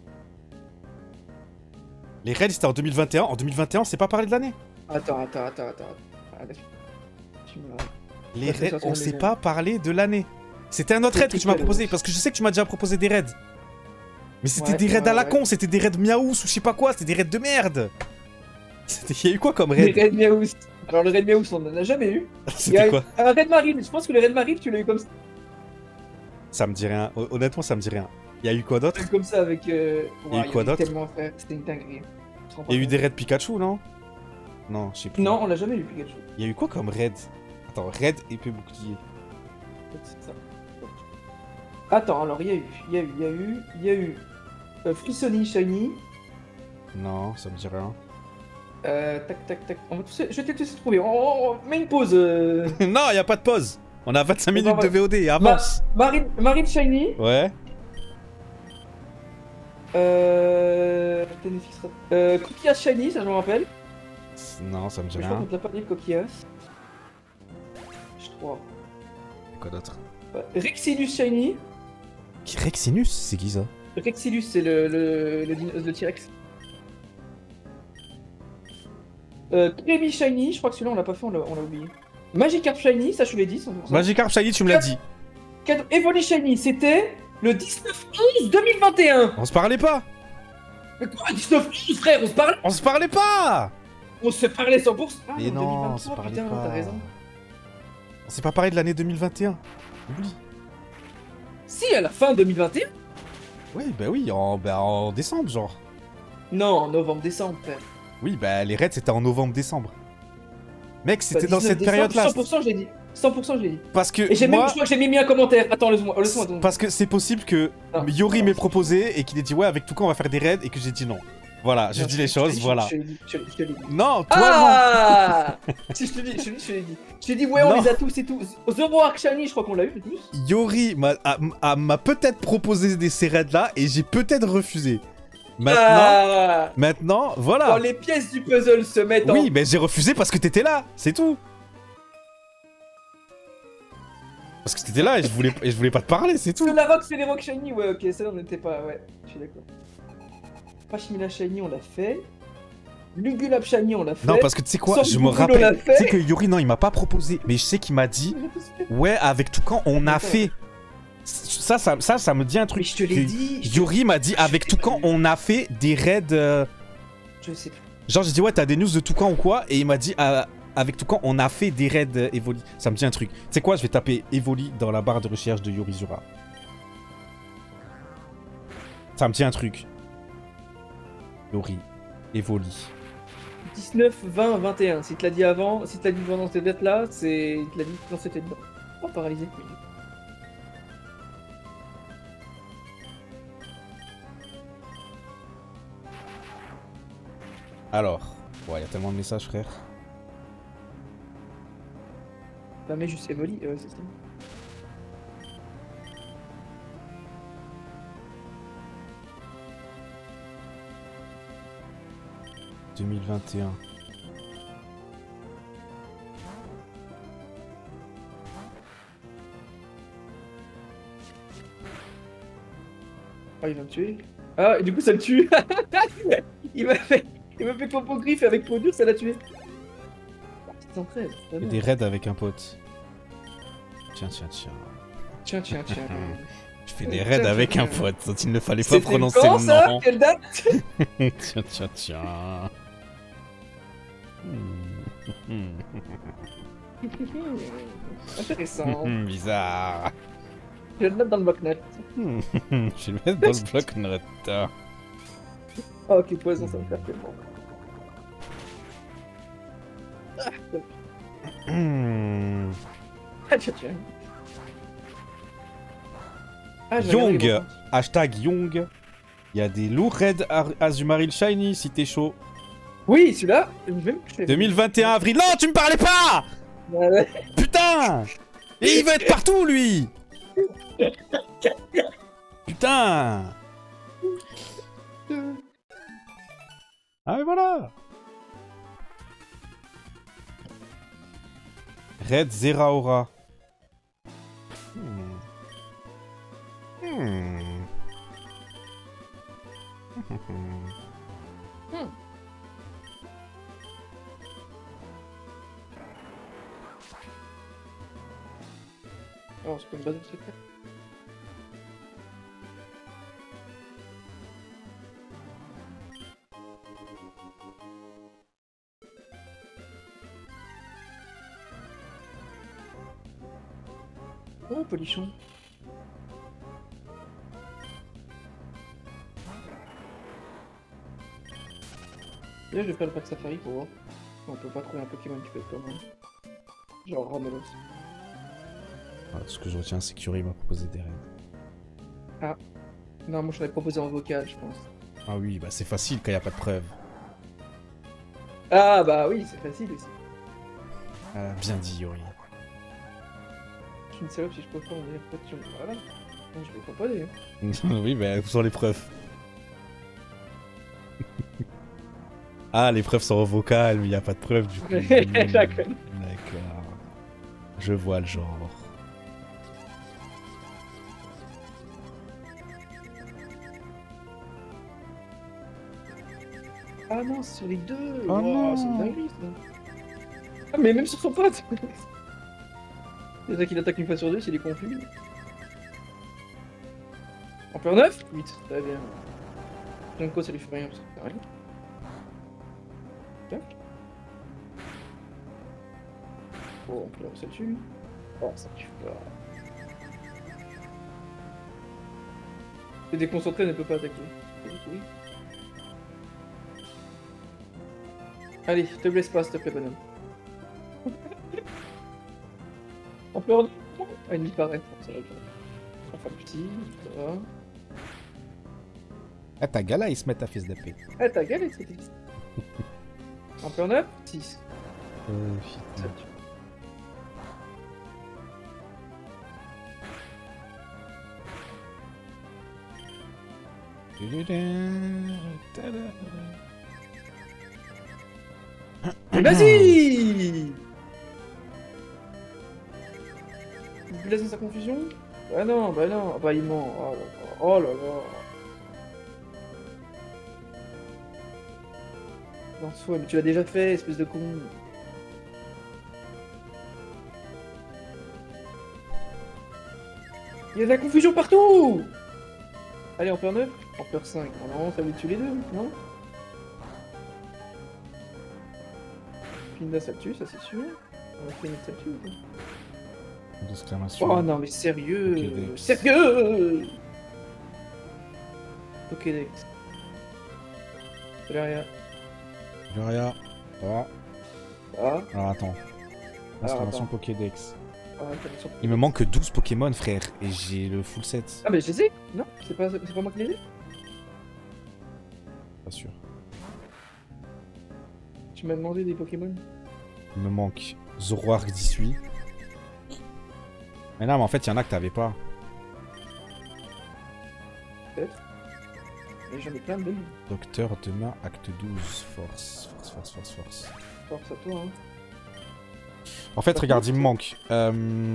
Speaker 1: Les raids c'était en deux mille vingt et un. En deux mille vingt et un, on s'est pas parlé de l'année.
Speaker 2: Attends, attends, attends, attends. Allez. Tu me
Speaker 1: Les
Speaker 2: Ouais, c'est
Speaker 1: raids,
Speaker 2: ça, c'est
Speaker 1: on
Speaker 2: la
Speaker 1: s'est
Speaker 2: maison.
Speaker 1: pas parlé de l'année. C'était un autre raid que tu m'as
Speaker 2: C'était
Speaker 1: proposé,
Speaker 2: quel,
Speaker 1: parce que je sais que tu m'as déjà proposé des raids. Mais c'était
Speaker 2: Ouais,
Speaker 1: des raids
Speaker 2: ouais,
Speaker 1: à la
Speaker 2: ouais.
Speaker 1: con, c'était des raids miaous ou je sais pas quoi, c'était des raids de merde. C'était- Il y a eu quoi comme
Speaker 2: Les
Speaker 1: raid?
Speaker 2: Red Meows. Alors, le Red Meows, on en a jamais eu. Il y
Speaker 1: C'était
Speaker 2: a
Speaker 1: quoi?
Speaker 2: un Red Marine. Je pense que le Red Marine, tu l'as eu comme ça.
Speaker 1: Ça me dit rien, Hon- honnêtement ça me dit rien. Il y a eu quoi d'autre?
Speaker 2: Comme ça avec. Euh...
Speaker 1: Il y a eu
Speaker 2: ouais,
Speaker 1: quoi
Speaker 2: en
Speaker 1: d'autre
Speaker 2: tellement, frère. C'était une dinguerie. Je te rends pas
Speaker 1: Il y a eu
Speaker 2: compte.
Speaker 1: des raids Pikachu, non? Non, je sais plus.
Speaker 2: Non, on l'a jamais eu, Pikachu.
Speaker 1: Il y a eu quoi comme raid? Attends, raid, épée, bouclier.
Speaker 2: C'est ça. Attends, alors il y a eu, il y a eu, il y a eu, il y a eu euh, Frissoni Shiny.
Speaker 1: Non, ça me dit rien.
Speaker 2: Euh, tac, tac, tac. On va tous, je vais te laisser trouver. On, on, on met une pause. Euh...
Speaker 1: Non, y a pas de pause. On a vingt-cinq
Speaker 2: On
Speaker 1: minutes
Speaker 2: va-
Speaker 1: de V O D, avance.
Speaker 2: Ma- Marine, Marine Shiny.
Speaker 1: Ouais.
Speaker 2: Euh... Ténéfix- euh, Coquillas Shiny, ça je me rappelle.
Speaker 1: Non, ça me dit
Speaker 2: Mais je crois
Speaker 1: rien.
Speaker 2: qu'on t'a pas dit le Coquillas. Je crois.
Speaker 1: Quoi d'autre?
Speaker 2: Euh, Rexilus Shiny.
Speaker 1: Rexinus, c'est qui ça?
Speaker 2: Rexilus, c'est le, le, le, dino- le T-Rex. Euh, Kremi Shiny, je crois que celui-là on l'a pas fait, on l'a on l'a oublié. Magikarp Shiny, ça je te l'ai dit. cent pour cent.
Speaker 1: Magikarp Shiny, tu me l'as dit.
Speaker 2: Cadeau- Evoli Shiny, c'était le dix-neuf onze deux mille vingt et un.
Speaker 1: On se parlait pas.
Speaker 2: Mais quoi, dix-neuf onze frère, on se parlait.
Speaker 1: On se parlait pas.
Speaker 2: On se parlait cent pour cent. Ah,
Speaker 1: Mais
Speaker 2: en
Speaker 1: non, on
Speaker 2: deux mille
Speaker 1: se
Speaker 2: vingt-trois,
Speaker 1: parlait
Speaker 2: putain,
Speaker 1: pas.
Speaker 2: t'as raison.
Speaker 1: On s'est pas parlé de l'année deux mille vingt et un. Oublie.
Speaker 2: Si, à la fin deux mille vingt et un.
Speaker 1: Oui, bah oui, en, bah, en décembre, genre.
Speaker 2: Non, en novembre-décembre, frère.
Speaker 1: Oui, bah les raids c'était en novembre-décembre. Mec, c'était
Speaker 2: Bah,
Speaker 1: dans
Speaker 2: dix-neuf
Speaker 1: cette
Speaker 2: décembre,
Speaker 1: période-là.
Speaker 2: cent pour cent je l'ai dit. cent pour cent je l'ai dit.
Speaker 1: Parce que
Speaker 2: Et j'ai même,
Speaker 1: moi,
Speaker 2: je crois que j'ai même mis un commentaire. Attends, laisse-moi, laisse-moi attendre.
Speaker 1: parce que c'est possible que
Speaker 2: Non.
Speaker 1: Yori
Speaker 2: Non.
Speaker 1: m'ait proposé et qu'il ait dit ouais, avec tout cas on va faire des raids et que j'ai dit non. Voilà, j'ai
Speaker 2: Non,
Speaker 1: dit
Speaker 2: je-
Speaker 1: les
Speaker 2: je te l'ai
Speaker 1: choses,
Speaker 2: dit,
Speaker 1: voilà.
Speaker 2: Je te l'ai dit, je te l'ai- je te l'ai dit.
Speaker 1: Non, toi
Speaker 2: Ah Si je te dis, je te dis, je te l'ai dit. Je t'ai dit, ouais, on
Speaker 1: Non.
Speaker 2: les a tous et tous. Zero Arc Shiny, je crois qu'on l'a eu tous.
Speaker 1: non. Yori m'a a- a- m'a peut-être proposé des ces raids là et j'ai peut-être refusé. Maintenant,
Speaker 2: Ah
Speaker 1: maintenant, voilà.
Speaker 2: Quand les pièces du puzzle se mettent en.
Speaker 1: Oui, mais j'ai refusé parce que t'étais là, c'est tout. Parce que t'étais là et je voulais, et je voulais pas te parler, c'est tout.
Speaker 2: Que la rock, c'est les rock shiny, ouais, ok, ça on n'était pas, ouais, je suis d'accord. Pachmina shiny, on l'a fait. Lugulap shiny, on l'a fait.
Speaker 1: Non, parce que tu sais quoi,
Speaker 2: Sans
Speaker 1: je me
Speaker 2: Google, on l'a
Speaker 1: rappelle.
Speaker 2: fait.
Speaker 1: Tu sais que Yori, non, il m'a pas proposé, mais je sais qu'il m'a dit, ouais, avec Toucan, on a
Speaker 2: D'accord.
Speaker 1: fait. Ça, ça, ça, ça me dit un
Speaker 2: Mais
Speaker 1: truc.
Speaker 2: je te l'ai
Speaker 1: que
Speaker 2: dit. je-
Speaker 1: Yori m'a dit, avec
Speaker 2: je t'ai
Speaker 1: Toucan,
Speaker 2: pas
Speaker 1: on a fait des raids. euh,
Speaker 2: Je sais plus.
Speaker 1: Genre, j'ai dit, ouais, t'as des news de Toucan ou quoi? Et il m'a dit, ah, avec Toucan, on a fait des raids euh, Evoli. Ça me dit un truc. Tu sais quoi, je vais taper Evoli dans la barre de recherche de Yorizura. Ça me dit un truc. Yori, Evoli.
Speaker 2: dix-neuf, vingt, vingt et un. Si te l'a dit avant, si te l'a dit pendant cette date-là, c'est. Il te l'a dit quand c'était dedans. Oh, paralysé.
Speaker 1: Alors, ouais, il y a tellement de messages, frère.
Speaker 2: Bah, mais juste Evoli, ouais, c'est ça.
Speaker 1: deux mille vingt et un.
Speaker 2: Ah, il va me tuer. Ah, et du coup, ça le tue. Il m'a fait. Il m'a fait compo griffe et avec peau dure, ça l'a tué. six cent treize,
Speaker 1: Et
Speaker 2: vraiment.
Speaker 1: des raids avec un pote. Tiens, tiens, tiens.
Speaker 2: Tiens, tiens, tiens.
Speaker 1: Je fais des raids avec un pote, dont il ne fallait pas
Speaker 2: C'était
Speaker 1: prononcer
Speaker 2: quand,
Speaker 1: le
Speaker 2: ça
Speaker 1: nom.
Speaker 2: Quelle date
Speaker 1: Tiens, tiens, tiens. Hmm.
Speaker 2: Intéressant.
Speaker 1: Bizarre.
Speaker 2: Je le note dans le bloc-notes.
Speaker 1: Je vais le mettre dans le bloc-notes.
Speaker 2: Oh, ok, poison, ça me fait tellement. Ah, top.
Speaker 1: Hmm.
Speaker 2: Ah, tiens, tiens. Ah, j'ai regardé les
Speaker 1: Young,
Speaker 2: bons.
Speaker 1: hashtag Young. Il y a des lourds raids Ar- Azumarill Shiny si t'es chaud.
Speaker 2: Oui, celui-là, je vais me coucher.
Speaker 1: deux mille vingt et un avril. Non, tu me parlais pas!
Speaker 2: Ouais, ouais.
Speaker 1: Putain! Et il va être partout, lui! Putain! Ah, mais voilà! Red Zeraora. Hmm. Hmm.
Speaker 2: Hmm. Oh, c'est pas une base de secret. Oh, polichon. Là, je vais faire le pack safari pour voir. On peut pas trouver un Pokémon qui peut être comme genre Romelos.
Speaker 1: Voilà, ce que je retiens, c'est que Yuri m'a proposé des rêves.
Speaker 2: Ah. Non, moi je l'avais proposé en vocal, je pense.
Speaker 1: Ah oui, bah c'est facile quand il n'y a pas de preuve.
Speaker 2: Ah bah oui, c'est facile aussi.
Speaker 1: Ah, bien dit, Yuri.
Speaker 2: Je ne sais pas si je peux pas en dire question. Voilà. Donc, je vais proposer.
Speaker 1: Oui, bah, où sont les preuves? Ah, les preuves sont vocales, mais il n'y a pas de preuves du coup.
Speaker 2: D'accord.
Speaker 1: D'accord. Je vois le genre.
Speaker 2: Ah non, c'est sur les deux.
Speaker 1: Oh
Speaker 2: Wow,
Speaker 1: non.
Speaker 2: c'est une dinguerie ça. Ah mais même sur son pote. C'est ça qu'il attaque une fois sur deux, s'il est confus. Ampleur neuf huit, très bien. Junko ça lui fait rien parce que ça rien. Tac. Oh, ampleur ça tue. Oh, ça tue pas. Le déconcentré ne peut pas attaquer. Oui. Allez, te blesse pas s'il te plaît, bonhomme. Ampleur neuf. Ah, il disparaît. Ça va. Enfin, petit, ça va.
Speaker 1: Ah, ta gala, ils se mettent à fils d'épée.
Speaker 2: Ah, t'as galé, c'était. Ampleur neuf six.
Speaker 1: Euh,
Speaker 2: Ça tue. Mais vas-y! Il vous laisse dans sa confusion? Bah non, bah non, bah il ment. Oh là là, oh là là. Non, soit, mais tu l'as déjà fait, espèce de con. Il y a de la confusion partout! Allez, ampleur neuf? Ampleur cinq. Normalement, ça vous tue les deux, non? Pinda, ça le tue, ça c'est sûr. On va finir ça le tue ou pas?
Speaker 1: D'exclamation.
Speaker 2: Oh non, mais sérieux!
Speaker 1: Pokédex.
Speaker 2: Sérieux! Pokédex. Valeria.
Speaker 1: Gloria. Ça va.
Speaker 2: Ah,
Speaker 1: Alors attends. Exclamation
Speaker 2: attends.
Speaker 1: Pokédex.
Speaker 2: ah, t'as sur-
Speaker 1: Il me manque que douze Pokémon, frère. Et j'ai le full set.
Speaker 2: Ah, mais je les ai! Non, c'est pas, c'est pas moi qui les ai?
Speaker 1: Pas sûr.
Speaker 2: Tu m'as demandé des Pokémon?
Speaker 1: Il me manque Zoroark dix-huit. Mais non, mais en fait, il y en a que t'avais pas.
Speaker 2: Peut-être. Mais j'en ai plein de bonnes.
Speaker 1: Docteur demain, acte douze. Force, force, force, force, force.
Speaker 2: Force à toi, hein.
Speaker 1: En fait,
Speaker 2: Pas
Speaker 1: regarde,
Speaker 2: tout,
Speaker 1: il me
Speaker 2: ça.
Speaker 1: manque. Euh...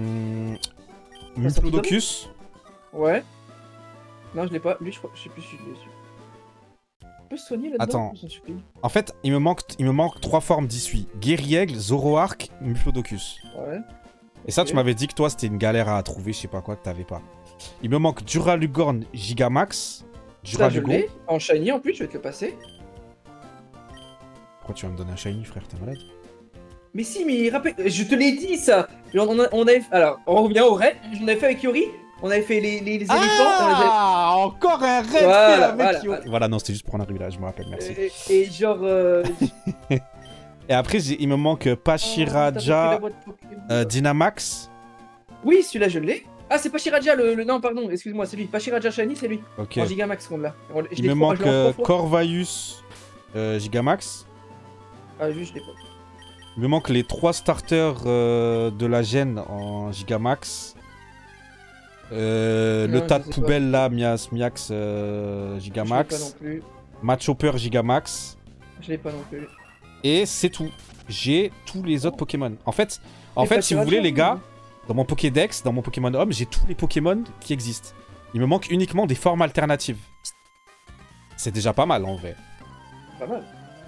Speaker 2: ça
Speaker 1: Muplodocus.
Speaker 2: Ouais. Non, je l'ai pas. Lui, je crois. Je sais plus si je l'ai su. Tu peux se soigner là-dedans?
Speaker 1: Attends.
Speaker 2: Je t'en supplie.
Speaker 1: En fait, il me manque, il me manque trois formes d'issue. Guerriègle, Zoroark, Muplodocus.
Speaker 2: Ouais.
Speaker 1: Et ça,
Speaker 2: Ok.
Speaker 1: tu m'avais dit que toi, c'était une galère à trouver, je sais pas quoi, que t'avais pas. Il me manque Duralugorn, Gigamax.
Speaker 2: Ça, je
Speaker 1: Duralugon.
Speaker 2: l'ai. En shiny en plus, je vais te le passer.
Speaker 1: Pourquoi tu vas me donner un shiny, frère? T'es malade?
Speaker 2: Mais si, mais rappelle, je te l'ai dit ça. On, a- on avait, alors, on revient au raid. On avait fait avec Yori. On avait fait les, les, les éléphants. on les avait-
Speaker 1: Ah, encore un raid fait
Speaker 2: Voilà,
Speaker 1: avec
Speaker 2: voilà,
Speaker 1: Yori.
Speaker 2: voilà.
Speaker 1: Voilà, non, c'était juste pour en arriver là, je me rappelle, merci.
Speaker 2: Et, et genre. Euh...
Speaker 1: Et après, j'ai- il me manque euh,
Speaker 2: oh, t'avais pris la
Speaker 1: Pachiraja,
Speaker 2: boîte Pokémon.
Speaker 1: euh, Dynamax.
Speaker 2: Oui, celui-là, je l'ai. Ah, c'est Pachiraja, le, le. Non, pardon, excuse-moi, c'est lui. Pachiraja Shiny, c'est lui.
Speaker 1: Ok.
Speaker 2: En Gigamax qu'on l'a. On- je
Speaker 1: Il
Speaker 2: l'ai
Speaker 1: me
Speaker 2: trois-
Speaker 1: manque
Speaker 2: je l'ai en
Speaker 1: euh,
Speaker 2: trois fois.
Speaker 1: Corvaius, euh, Gigamax.
Speaker 2: Ah, juste, je l'ai pas.
Speaker 1: Il me manque les trois starters euh, de la gêne en Gigamax. Euh,
Speaker 2: Non,
Speaker 1: le
Speaker 2: je
Speaker 1: tas de
Speaker 2: sais
Speaker 1: poubelles là, Mias, Miax, euh,
Speaker 2: Je l'ai pas non
Speaker 1: Gigamax.
Speaker 2: plus.
Speaker 1: Machopper, Gigamax.
Speaker 2: Je l'ai pas non plus.
Speaker 1: Et c'est tout. J'ai tous les autres
Speaker 2: Oh.
Speaker 1: Pokémon. En fait, en
Speaker 2: Et
Speaker 1: fait si vous
Speaker 2: Pachiraja,
Speaker 1: voulez, les
Speaker 2: oui.
Speaker 1: gars, dans mon Pokédex, dans mon Pokémon Home, j'ai tous les Pokémon qui existent. Il me manque uniquement des formes alternatives. C'est déjà pas mal en vrai.
Speaker 2: Pas mal.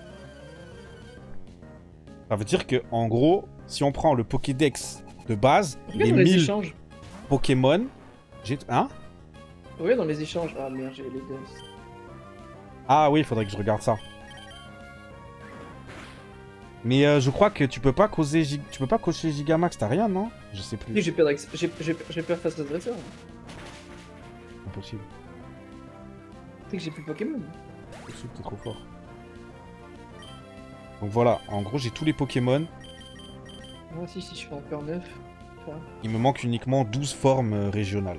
Speaker 1: Ça veut dire que, en gros, si on prend le Pokédex de base,
Speaker 2: Regarde
Speaker 1: les
Speaker 2: dans les
Speaker 1: mille
Speaker 2: échanges.
Speaker 1: Pokémon, j'ai. Hein?
Speaker 2: Regarde dans les échanges. Ah merde, j'ai les deux.
Speaker 1: Ah oui, il faudrait que je regarde ça. Mais euh, je crois que tu peux pas causer Gig- tu peux pas cocher Gigamax, t'as rien, non? Je sais
Speaker 2: Et
Speaker 1: plus.
Speaker 2: j'ai peur, d'ex- j'ai j'ai- j'ai peur face à l'adresseur.
Speaker 1: Impossible.
Speaker 2: C'est que j'ai plus de Pokémon.
Speaker 1: Impossible, t'es trop fort. Donc voilà, en gros j'ai tous les Pokémon.
Speaker 2: Ah si, si, je fais encore neuf. Enfin,
Speaker 1: Il me manque uniquement douze formes euh, régionales.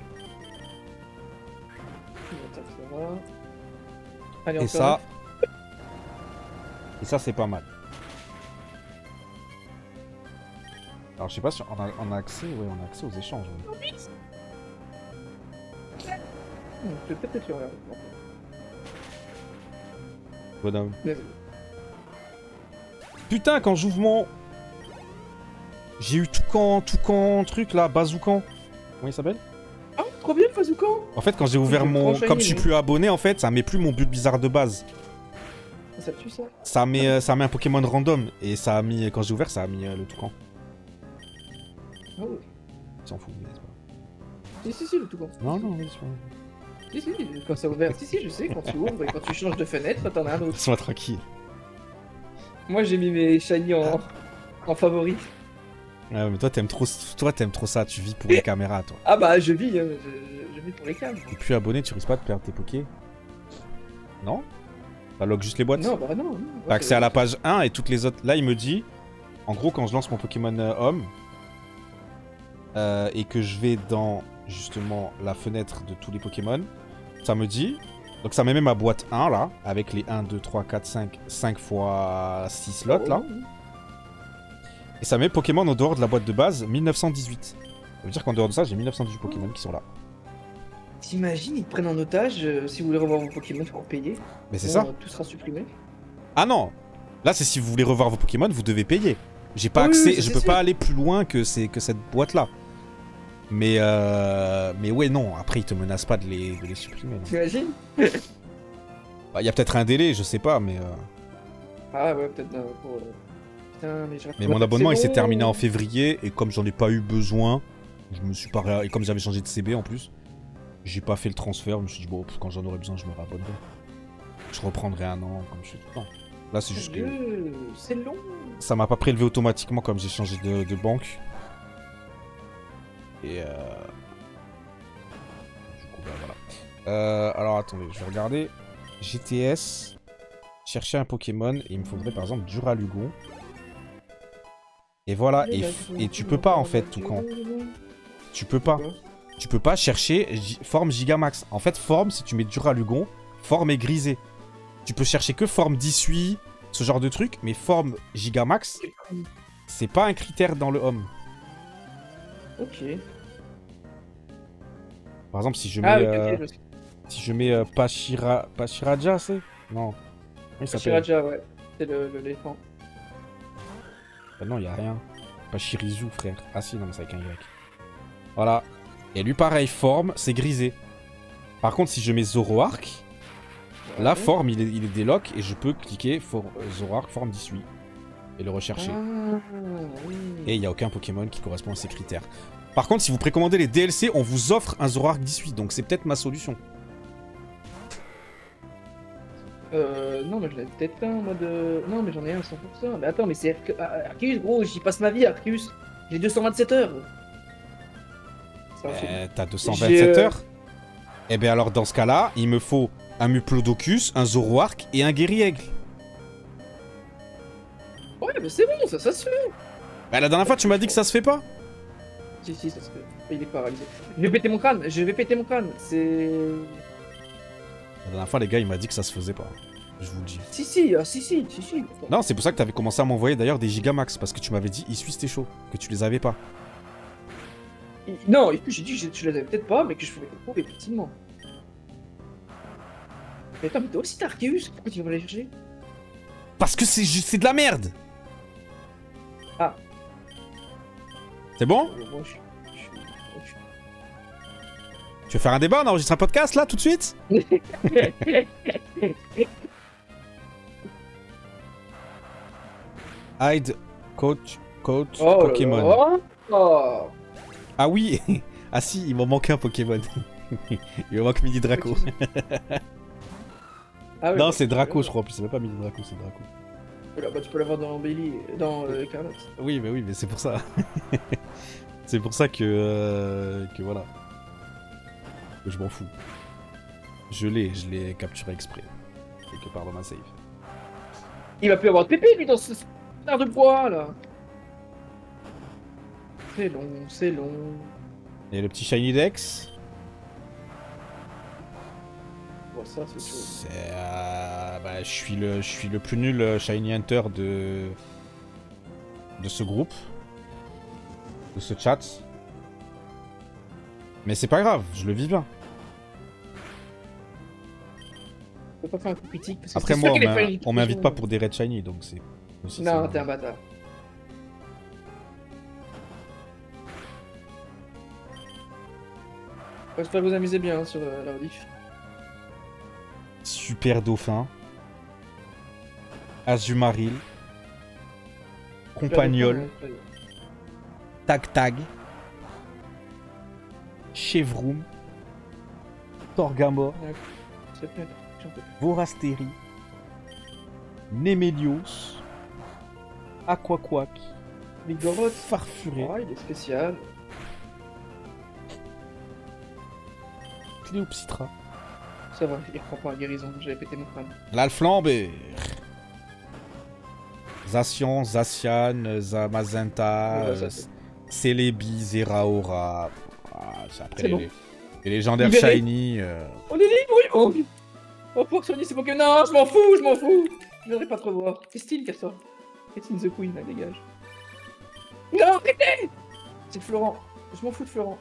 Speaker 2: attends, ça va. Allez,
Speaker 1: Et
Speaker 2: encore
Speaker 1: ça...
Speaker 2: neuf.
Speaker 1: Et ça c'est pas mal. Alors je sais pas si on a, on a accès, ouais, on a accès aux échanges. Ouais.
Speaker 2: Hmm, je vais peut-être le faire.
Speaker 1: Bonhomme.
Speaker 2: Mais-
Speaker 1: Putain, quand j'ouvre mon... J'ai eu Toucan, Toucan, truc là, Bazoukan. Comment il s'appelle?
Speaker 2: Ah, trop bien le Fazoukan.
Speaker 1: En fait, quand j'ai ouvert
Speaker 2: je
Speaker 1: mon...
Speaker 2: prends shiny,
Speaker 1: Comme je suis
Speaker 2: oui.
Speaker 1: plus abonné, en fait, ça met plus mon but bizarre de base.
Speaker 2: Ça tue ça.
Speaker 1: Ça met, euh, ça met un Pokémon random. Et ça a mis... Quand j'ai ouvert, ça a mis euh, le Toucan.
Speaker 2: Oh.
Speaker 1: Il s'en fout, mais c'est pas...
Speaker 2: Si, si, si, le Toucan.
Speaker 1: Non, non, oui, c'est pas...
Speaker 2: Si, si, quand c'est ouvert. Si, si, je sais, quand tu ouvres et quand tu changes de fenêtre, t'en as un autre.
Speaker 1: Laisse-moi tranquille.
Speaker 2: Moi, j'ai mis mes shiny en, en favori.
Speaker 1: Ouais, mais toi, t'aimes trop... Toi, t'aimes trop ça. Tu vis pour les caméras, toi.
Speaker 2: Ah bah, je vis, hein, je, je vis pour les câbles.
Speaker 1: T'es plus abonné, tu risques pas de perdre tes Pokés. Non? T'as log juste les boîtes?
Speaker 2: Non, bah non. non.
Speaker 1: T'as accès à la page un et toutes les autres. Là, il me dit, en gros, quand je lance mon Pokémon euh, homme euh, et que je vais dans justement la fenêtre de tous les Pokémon, ça me dit. Donc, ça met même ma boîte un là, avec les un, deux, trois, quatre, cinq, cinq fois six slots là. Et ça met Pokémon en dehors de la boîte de base mille neuf cent dix-huit. Ça veut dire qu'en dehors de ça, j'ai mille neuf cent dix-huit Pokémon qui sont là.
Speaker 2: T'imagines, ils te prennent en otage, euh, si vous voulez revoir vos Pokémon, il faut en payer.
Speaker 1: Mais c'est
Speaker 2: Sinon,
Speaker 1: ça.
Speaker 2: euh, tout sera supprimé.
Speaker 1: Ah non! Là, c'est si vous voulez revoir vos Pokémon, vous devez payer. J'ai pas
Speaker 2: Ah oui,
Speaker 1: accès,
Speaker 2: oui, ça,
Speaker 1: je
Speaker 2: c'est
Speaker 1: peux
Speaker 2: sûr.
Speaker 1: pas aller plus loin que, c'est, que cette boîte-là. Mais euh... mais ouais, non, après, ils te menacent pas de les, de les supprimer. Il
Speaker 2: T'imagines?
Speaker 1: bah, y a peut-être un délai, je sais pas, mais... Euh...
Speaker 2: Ah ouais, peut-être euh, pour... euh, Putain, mais je
Speaker 1: Mais
Speaker 2: raconte
Speaker 1: mon
Speaker 2: pas,
Speaker 1: abonnement, il
Speaker 2: c'est
Speaker 1: s'est
Speaker 2: long.
Speaker 1: terminé en février, et comme j'en ai pas eu besoin, je me suis pas... ré- Et comme j'avais changé de C B en plus, j'ai pas fait le transfert, je me suis dit, bon, pff, quand j'en aurai besoin, je me réabonnerai. Je reprendrai un an, comme je fais tout le temps. Là, c'est juste que...
Speaker 2: Dieu, c'est long.
Speaker 1: Ça m'a pas prélevé automatiquement comme j'ai changé de, de banque. Et euh... du coup, bah voilà. Euh, alors attendez, je vais regarder. G T S. Chercher un Pokémon. Et il me faudrait par exemple Duralugon. Et voilà. Et, f- et tu peux pas en fait, Toucan. Tu peux pas. Tu peux pas chercher J- forme Gigamax. En fait, forme, si tu mets Duralugon, forme est grisée. Tu peux chercher que forme dix-huit, ce genre de truc. Mais forme Gigamax, c'est pas un critère dans le home.
Speaker 2: Ok.
Speaker 1: Par exemple, si je mets,
Speaker 2: Ah oui,
Speaker 1: euh,
Speaker 2: ok, je sais.
Speaker 1: si je mets euh, Pachira... Pachiraja, c'est? Non. Comment il s'appelle?
Speaker 2: Shiraja, ouais. C'est le- le- l'éléphant.
Speaker 1: Ah non, il y a rien. Pachirizu, frère. Ah si, non, mais c'est avec un Y. Voilà. Et lui, pareil, forme, c'est grisé. Par contre, si je mets Zoroark, la
Speaker 2: Ouais.
Speaker 1: forme, il est, il est délock et je peux cliquer for... Zoroark forme dix-huit et le rechercher.
Speaker 2: Ah, oui.
Speaker 1: Et il n'y a aucun Pokémon qui correspond à ces critères. Par contre, si vous précommandez les D L C, on vous offre un Zoroark dix-huit, donc c'est peut-être ma solution.
Speaker 2: Euh, non, mais je l'avais peut-être un en mode. euh, Non, mais j'en ai un à cent pour cent. Mais attends, mais c'est Arce- Ar- Arceus, gros, j'y passe ma vie, Arceus. J'ai deux cent vingt-sept heures. Ça fait-
Speaker 1: Euh, T'as deux cent vingt-sept
Speaker 2: J'ai, euh,
Speaker 1: heures. Et bien alors, dans ce cas-là, il me faut un Muplodocus, un Zoroark et un Guerriaigle.
Speaker 2: Ouais, mais c'est bon, ça, ça se fait.
Speaker 1: Bah, la dernière fois, tu m'as dit que ça se fait pas.
Speaker 2: Si, si, ça se fait. Il est paralysé. Je vais péter mon crâne, je vais péter mon crâne. C'est.
Speaker 1: La dernière fois, les gars, il m'a dit que ça se faisait pas. Je vous le dis.
Speaker 2: Si, si, ah, si, si, si, si.
Speaker 1: Non, c'est pour ça que t'avais commencé à m'envoyer d'ailleurs des Gigamax. Parce que tu m'avais dit, issu, c'était chaud. Que tu les avais pas.
Speaker 2: Il- Non, et puis j'ai dit que je, je les avais peut-être pas, mais que je pouvais les trouver facilement. Mais attends, mais toi aussi t'as Arceus, pourquoi tu vas aller chercher?
Speaker 1: Parce que c'est juste, c'est de la merde.
Speaker 2: Ah.
Speaker 1: C'est bon?
Speaker 2: Euh, moi, je suis- je suis- je suis-
Speaker 1: Tu veux faire un débat? On enregistre un podcast là, tout de suite? Hide, coach, coach,
Speaker 2: Oh là
Speaker 1: Pokémon.
Speaker 2: là. Oh.
Speaker 1: Ah oui. Ah si, il m'en manque un Pokémon. Il me manque Mini Draco.
Speaker 2: Ah ouais,
Speaker 1: Non,
Speaker 2: bah,
Speaker 1: c'est
Speaker 2: tu peux
Speaker 1: Draco,
Speaker 2: l'avoir.
Speaker 1: je crois. En plus, c'est même pas Mini Draco, c'est Draco.
Speaker 2: Voilà, bah, tu peux l'avoir dans Belly, dans euh, Carnot.
Speaker 1: Oui, mais oui, mais c'est pour ça. C'est pour ça que... euh, que voilà. Que je m'en fous. Je l'ai, je l'ai capturé exprès. Quelque part dans ma save.
Speaker 2: Il va plus avoir de pépé, lui, dans ce air de bois, là. C'est long, c'est long.
Speaker 1: Et le petit Shiny Dex.
Speaker 2: Bon, ça, c'est chaud.
Speaker 1: C'est... Euh, bah, je suis le, je suis le plus nul euh, Shiny Hunter de... de ce groupe. De ce chat. Mais c'est pas grave, je le vis bien.
Speaker 2: Je peux pas faire un coup critique. Parce que
Speaker 1: Après
Speaker 2: c'est
Speaker 1: moi,
Speaker 2: sûr
Speaker 1: on
Speaker 2: qu'il est
Speaker 1: m'a-
Speaker 2: pas une
Speaker 1: on m'invite
Speaker 2: explosion.
Speaker 1: pas pour des Red Shiny, donc c'est... aussi
Speaker 2: Non,
Speaker 1: ça.
Speaker 2: t'es un bâtard. J'espère que vous amusez bien hein, sur euh, la rediff.
Speaker 1: Super Dauphin. Azumaril. Compagnol. Tag Tag. Chevroom. Torgamor.
Speaker 2: C'est bien, j'en peux plus.
Speaker 1: Vorasteri. Nemelios. Aquaquack.
Speaker 2: Vigoroth.
Speaker 1: Farfuré.
Speaker 2: Oh, il est spécial.
Speaker 1: Cléopsitra.
Speaker 2: Ça va, il reprend pas la guérison, j'avais pété mon crâne.
Speaker 1: L'Alflambert. Zacian, Zacian, Zamazenta,
Speaker 2: Ouais, ça,
Speaker 1: euh,
Speaker 2: c'est-
Speaker 1: Celebi, Zeraora. Ah, c'est après
Speaker 2: C'est
Speaker 1: les,
Speaker 2: bon.
Speaker 1: les- les légendaires
Speaker 2: Libéré.
Speaker 1: Shiny. euh,
Speaker 2: On est libre, oui, oh oui. Oh, pour soigner, c'est Pokémon. Non, je m'en fous, je m'en fous. Je voudrais pas te revoir. Christine, casse-toi. Christine the Queen, là, dégage. Non, arrêtez. C'est Florent. Je m'en fous de Florent.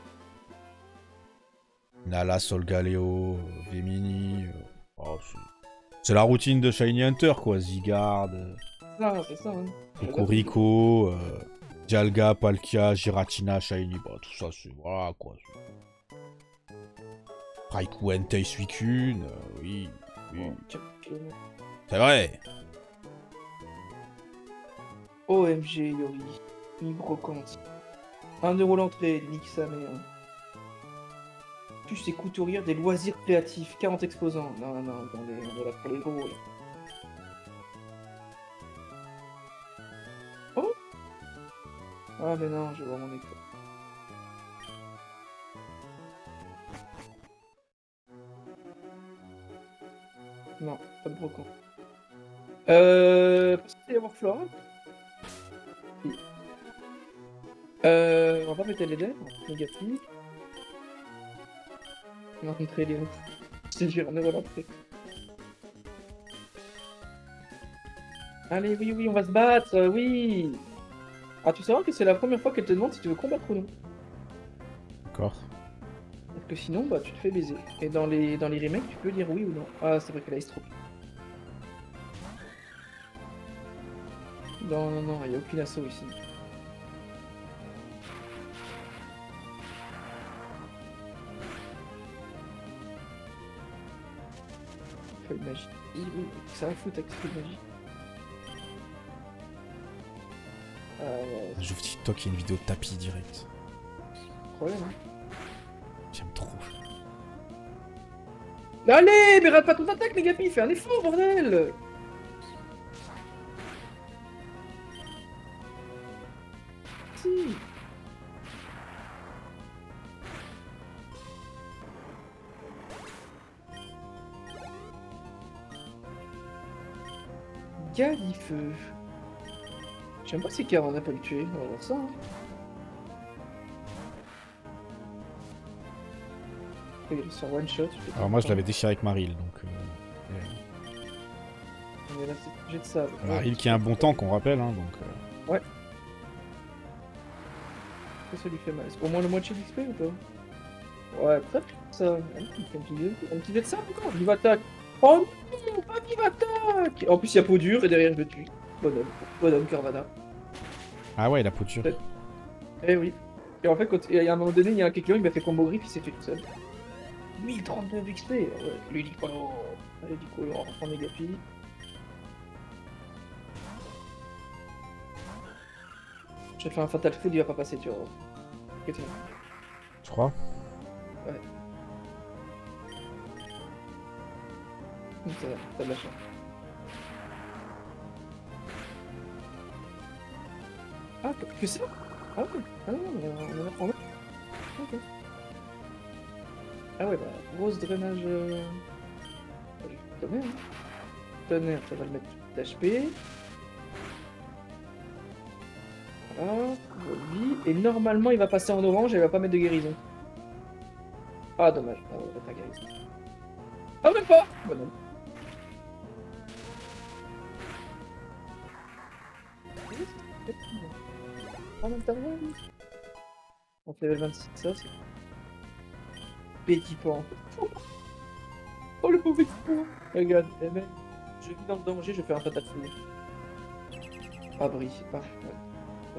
Speaker 1: Nala, Solgaleo, Vemini. euh, oh, c'est- c'est la routine de Shiny Hunter, quoi. Zygarde, euh,
Speaker 2: Non, c'est ça, hein.
Speaker 1: Cocorico, euh, Dialga, Palkia, Giratina, Shiny. Bah, tout ça, c'est. Voilà, quoi. Raikou, Entei, Suicune. euh, oui, oui. C'est vrai.
Speaker 2: O M G, Yori. Brocante. un euro l'entrée, nique sa mère. Plus des couturières, des loisirs créatifs, quarante exposants. Non, non, attendez, on est là pour les gros. Là. Oh Ah, mais non, je vais voir mon écran. Non, pas de brocante. Euh. Parce qu'il y avoir Flora. Euh. On va mettre les lèvres. Négatif. On va rencontrer les roues. C'est dur, on est relancé. Allez, oui, oui, on va se battre, euh, oui. Ah, tu sais que c'est la première fois qu'elle te demande si tu veux combattre ou non.
Speaker 1: D'accord.
Speaker 2: Parce que sinon, bah, tu te fais baiser. Et dans les, dans les remakes, tu peux dire oui ou non. Ah, c'est vrai qu'elle a trop. Non, non, non, il n'y a aucune assaut ici. Feuille de magie. Oui, oui, ça va foutre avec cette feuille de magie. Ah, ouais,
Speaker 1: J'ouvre TikTok, il y a une vidéo de tapis direct.
Speaker 2: c'est problème, hein.
Speaker 1: J'aime trop.
Speaker 2: Allez, mais rate pas ton attaque, Négapi, fais un effort, bordel! Si. Galifeu. J'aime pas ces cartes, on a pas le tuer, on va voir ça. Hein. Il est sur one shot. peux
Speaker 1: Alors
Speaker 2: pas
Speaker 1: moi je
Speaker 2: prendre.
Speaker 1: l'avais déchiré avec Maril, donc... Euh,
Speaker 2: On est là, c'est jet de sable.
Speaker 1: euh, Maril qui a un bon temps qu'on rappelle, hein, donc... euh,
Speaker 2: Ouais. Est-ce que ça lui fait mal? Est-ce qu'au moins le moitié d'X P ou pas? Ouais, très bien ça. Il fait un petit jet- un petit jet de sable encore. Vive attaque. Oh non, pas vive attaque. En plus il y a peau dure et derrière je le tue. Bonhomme. Bonhomme Carvana.
Speaker 1: Ah ouais, la peau dure.
Speaker 2: Ouais. Eh oui. Et en fait, quand, et à un moment donné, il y a quelqu'un qui m'a fait combo griffe, il s'est fait tout seul. mille trente-neuf X P. Ouais, lui dit quoi? Allez, du coup, on reprend Négapi. J'ai fait un fatal food, il va pas passer, tu vois. Ok,
Speaker 1: Tu crois?
Speaker 2: Ouais. Ça va, t'as de la chance. Ah, que- que ça? Ah ouais, ah non, on en a on a- Ok. Ah ouais, bah, grosse drainage... Euh... Tonnerre, hein. Tonnerre, ça va le mettre. H P. Voilà, vie. Et normalement, il va passer en orange et il va pas mettre de guérison. Ah, dommage. Ah, ouais, pas guérison. Ah, même pas. Bah non. Ah, non, t'as rien. On fait level vingt-six, ça c'est. Petit pan. Oh, le pauvre petit pan. Regarde, eh ben, je vis dans le danger, je fais un patate fouille. Abri, parfait. Ouais.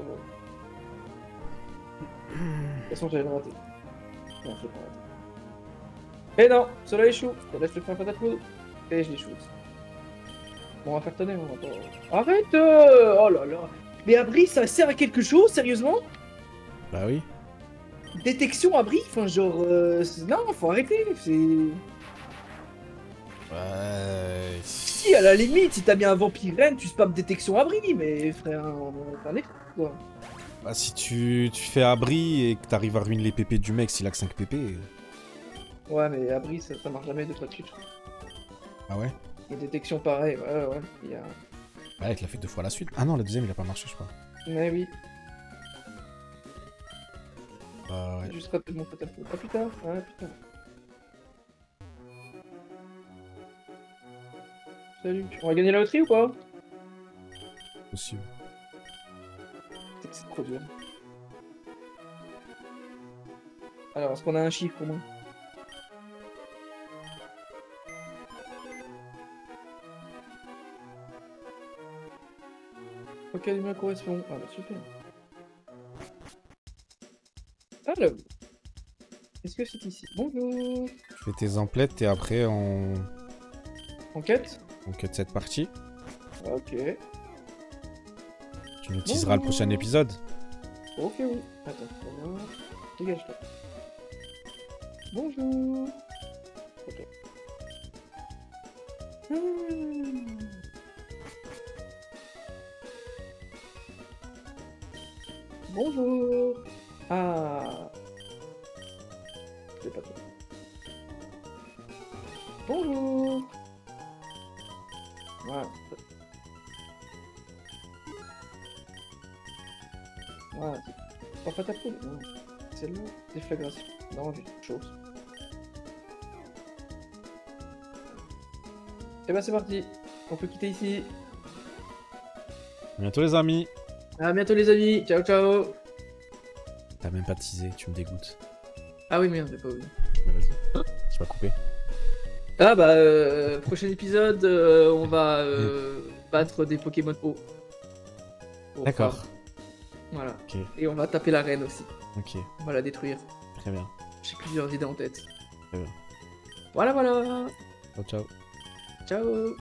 Speaker 2: De toute façon, j'allais le rater. Non, je l'ai pas raté. Eh non, cela échoue. Là, je te fais un patate fouille. Et je l'échoue. Bon, on va faire tonnerre, on va pas... Arrête euh... Oh là là. Mais abri, ça sert à quelque chose, sérieusement?
Speaker 1: Bah oui.
Speaker 2: Détection abri, enfin genre... Euh... Non, faut arrêter, c'est...
Speaker 1: Ouais.
Speaker 2: Si, à la limite, si t'as bien un vampire reine, tu spams détection abri, mais frère, t'en es quoi.
Speaker 1: Bah si tu, tu fais abri et que t'arrives à ruiner les P P du mec s'il a que cinq P P...
Speaker 2: Ouais, mais abri, ça, ça marche jamais deux fois de suite.
Speaker 1: Ah ouais?
Speaker 2: Et détection pareil, ouais, ouais, il y a...
Speaker 1: Ouais, il l'a fait deux fois à la suite. Ah non, le deuxième il a pas marché, je crois.
Speaker 2: Mais oui.
Speaker 1: Bah ouais.
Speaker 2: Juste raté mon fatal foot. Ah putain, ah putain. Salut. On va gagner la loterie ou pas?
Speaker 1: Possible.
Speaker 2: C'est que c'est trop dur. Alors, est-ce qu'on a un chiffre au moins? Auquel il correspond. Ah bah super. Alors, est-ce que c'est ici? Bonjour.
Speaker 1: Tu fais tes emplettes et après on...
Speaker 2: Enquête?
Speaker 1: on cut cette partie.
Speaker 2: Ok.
Speaker 1: Tu nous teaseras le prochain épisode.
Speaker 2: Ok, oui. Attends, voilà. Dégage-toi. Bonjour. Ok. Hmm. Bonjour. Ah. C'est pas toi. Bonjour. Voilà. Voilà. Oh, pas ta poule. Non. Celle-là, déflagration. Non, juste chose. Et bah c'est parti. On peut quitter ici.
Speaker 1: À bientôt les amis.
Speaker 2: À bientôt les amis. Ciao ciao.
Speaker 1: T'as même pas teasé, tu me dégoûtes.
Speaker 2: Ah oui merde, j'ai pas oublié.
Speaker 1: Mais vas-y. Je vais couper.
Speaker 2: Ah bah euh, prochain épisode, euh, on va euh, battre des Pokémon haut.
Speaker 1: D'accord.
Speaker 2: Voilà.
Speaker 1: Ok.
Speaker 2: Et on va taper la reine aussi.
Speaker 1: Ok.
Speaker 2: On va la détruire.
Speaker 1: Très bien.
Speaker 2: J'ai plusieurs idées en tête.
Speaker 1: Très bien.
Speaker 2: Voilà voilà.
Speaker 1: Ciao ciao.
Speaker 2: Ciao.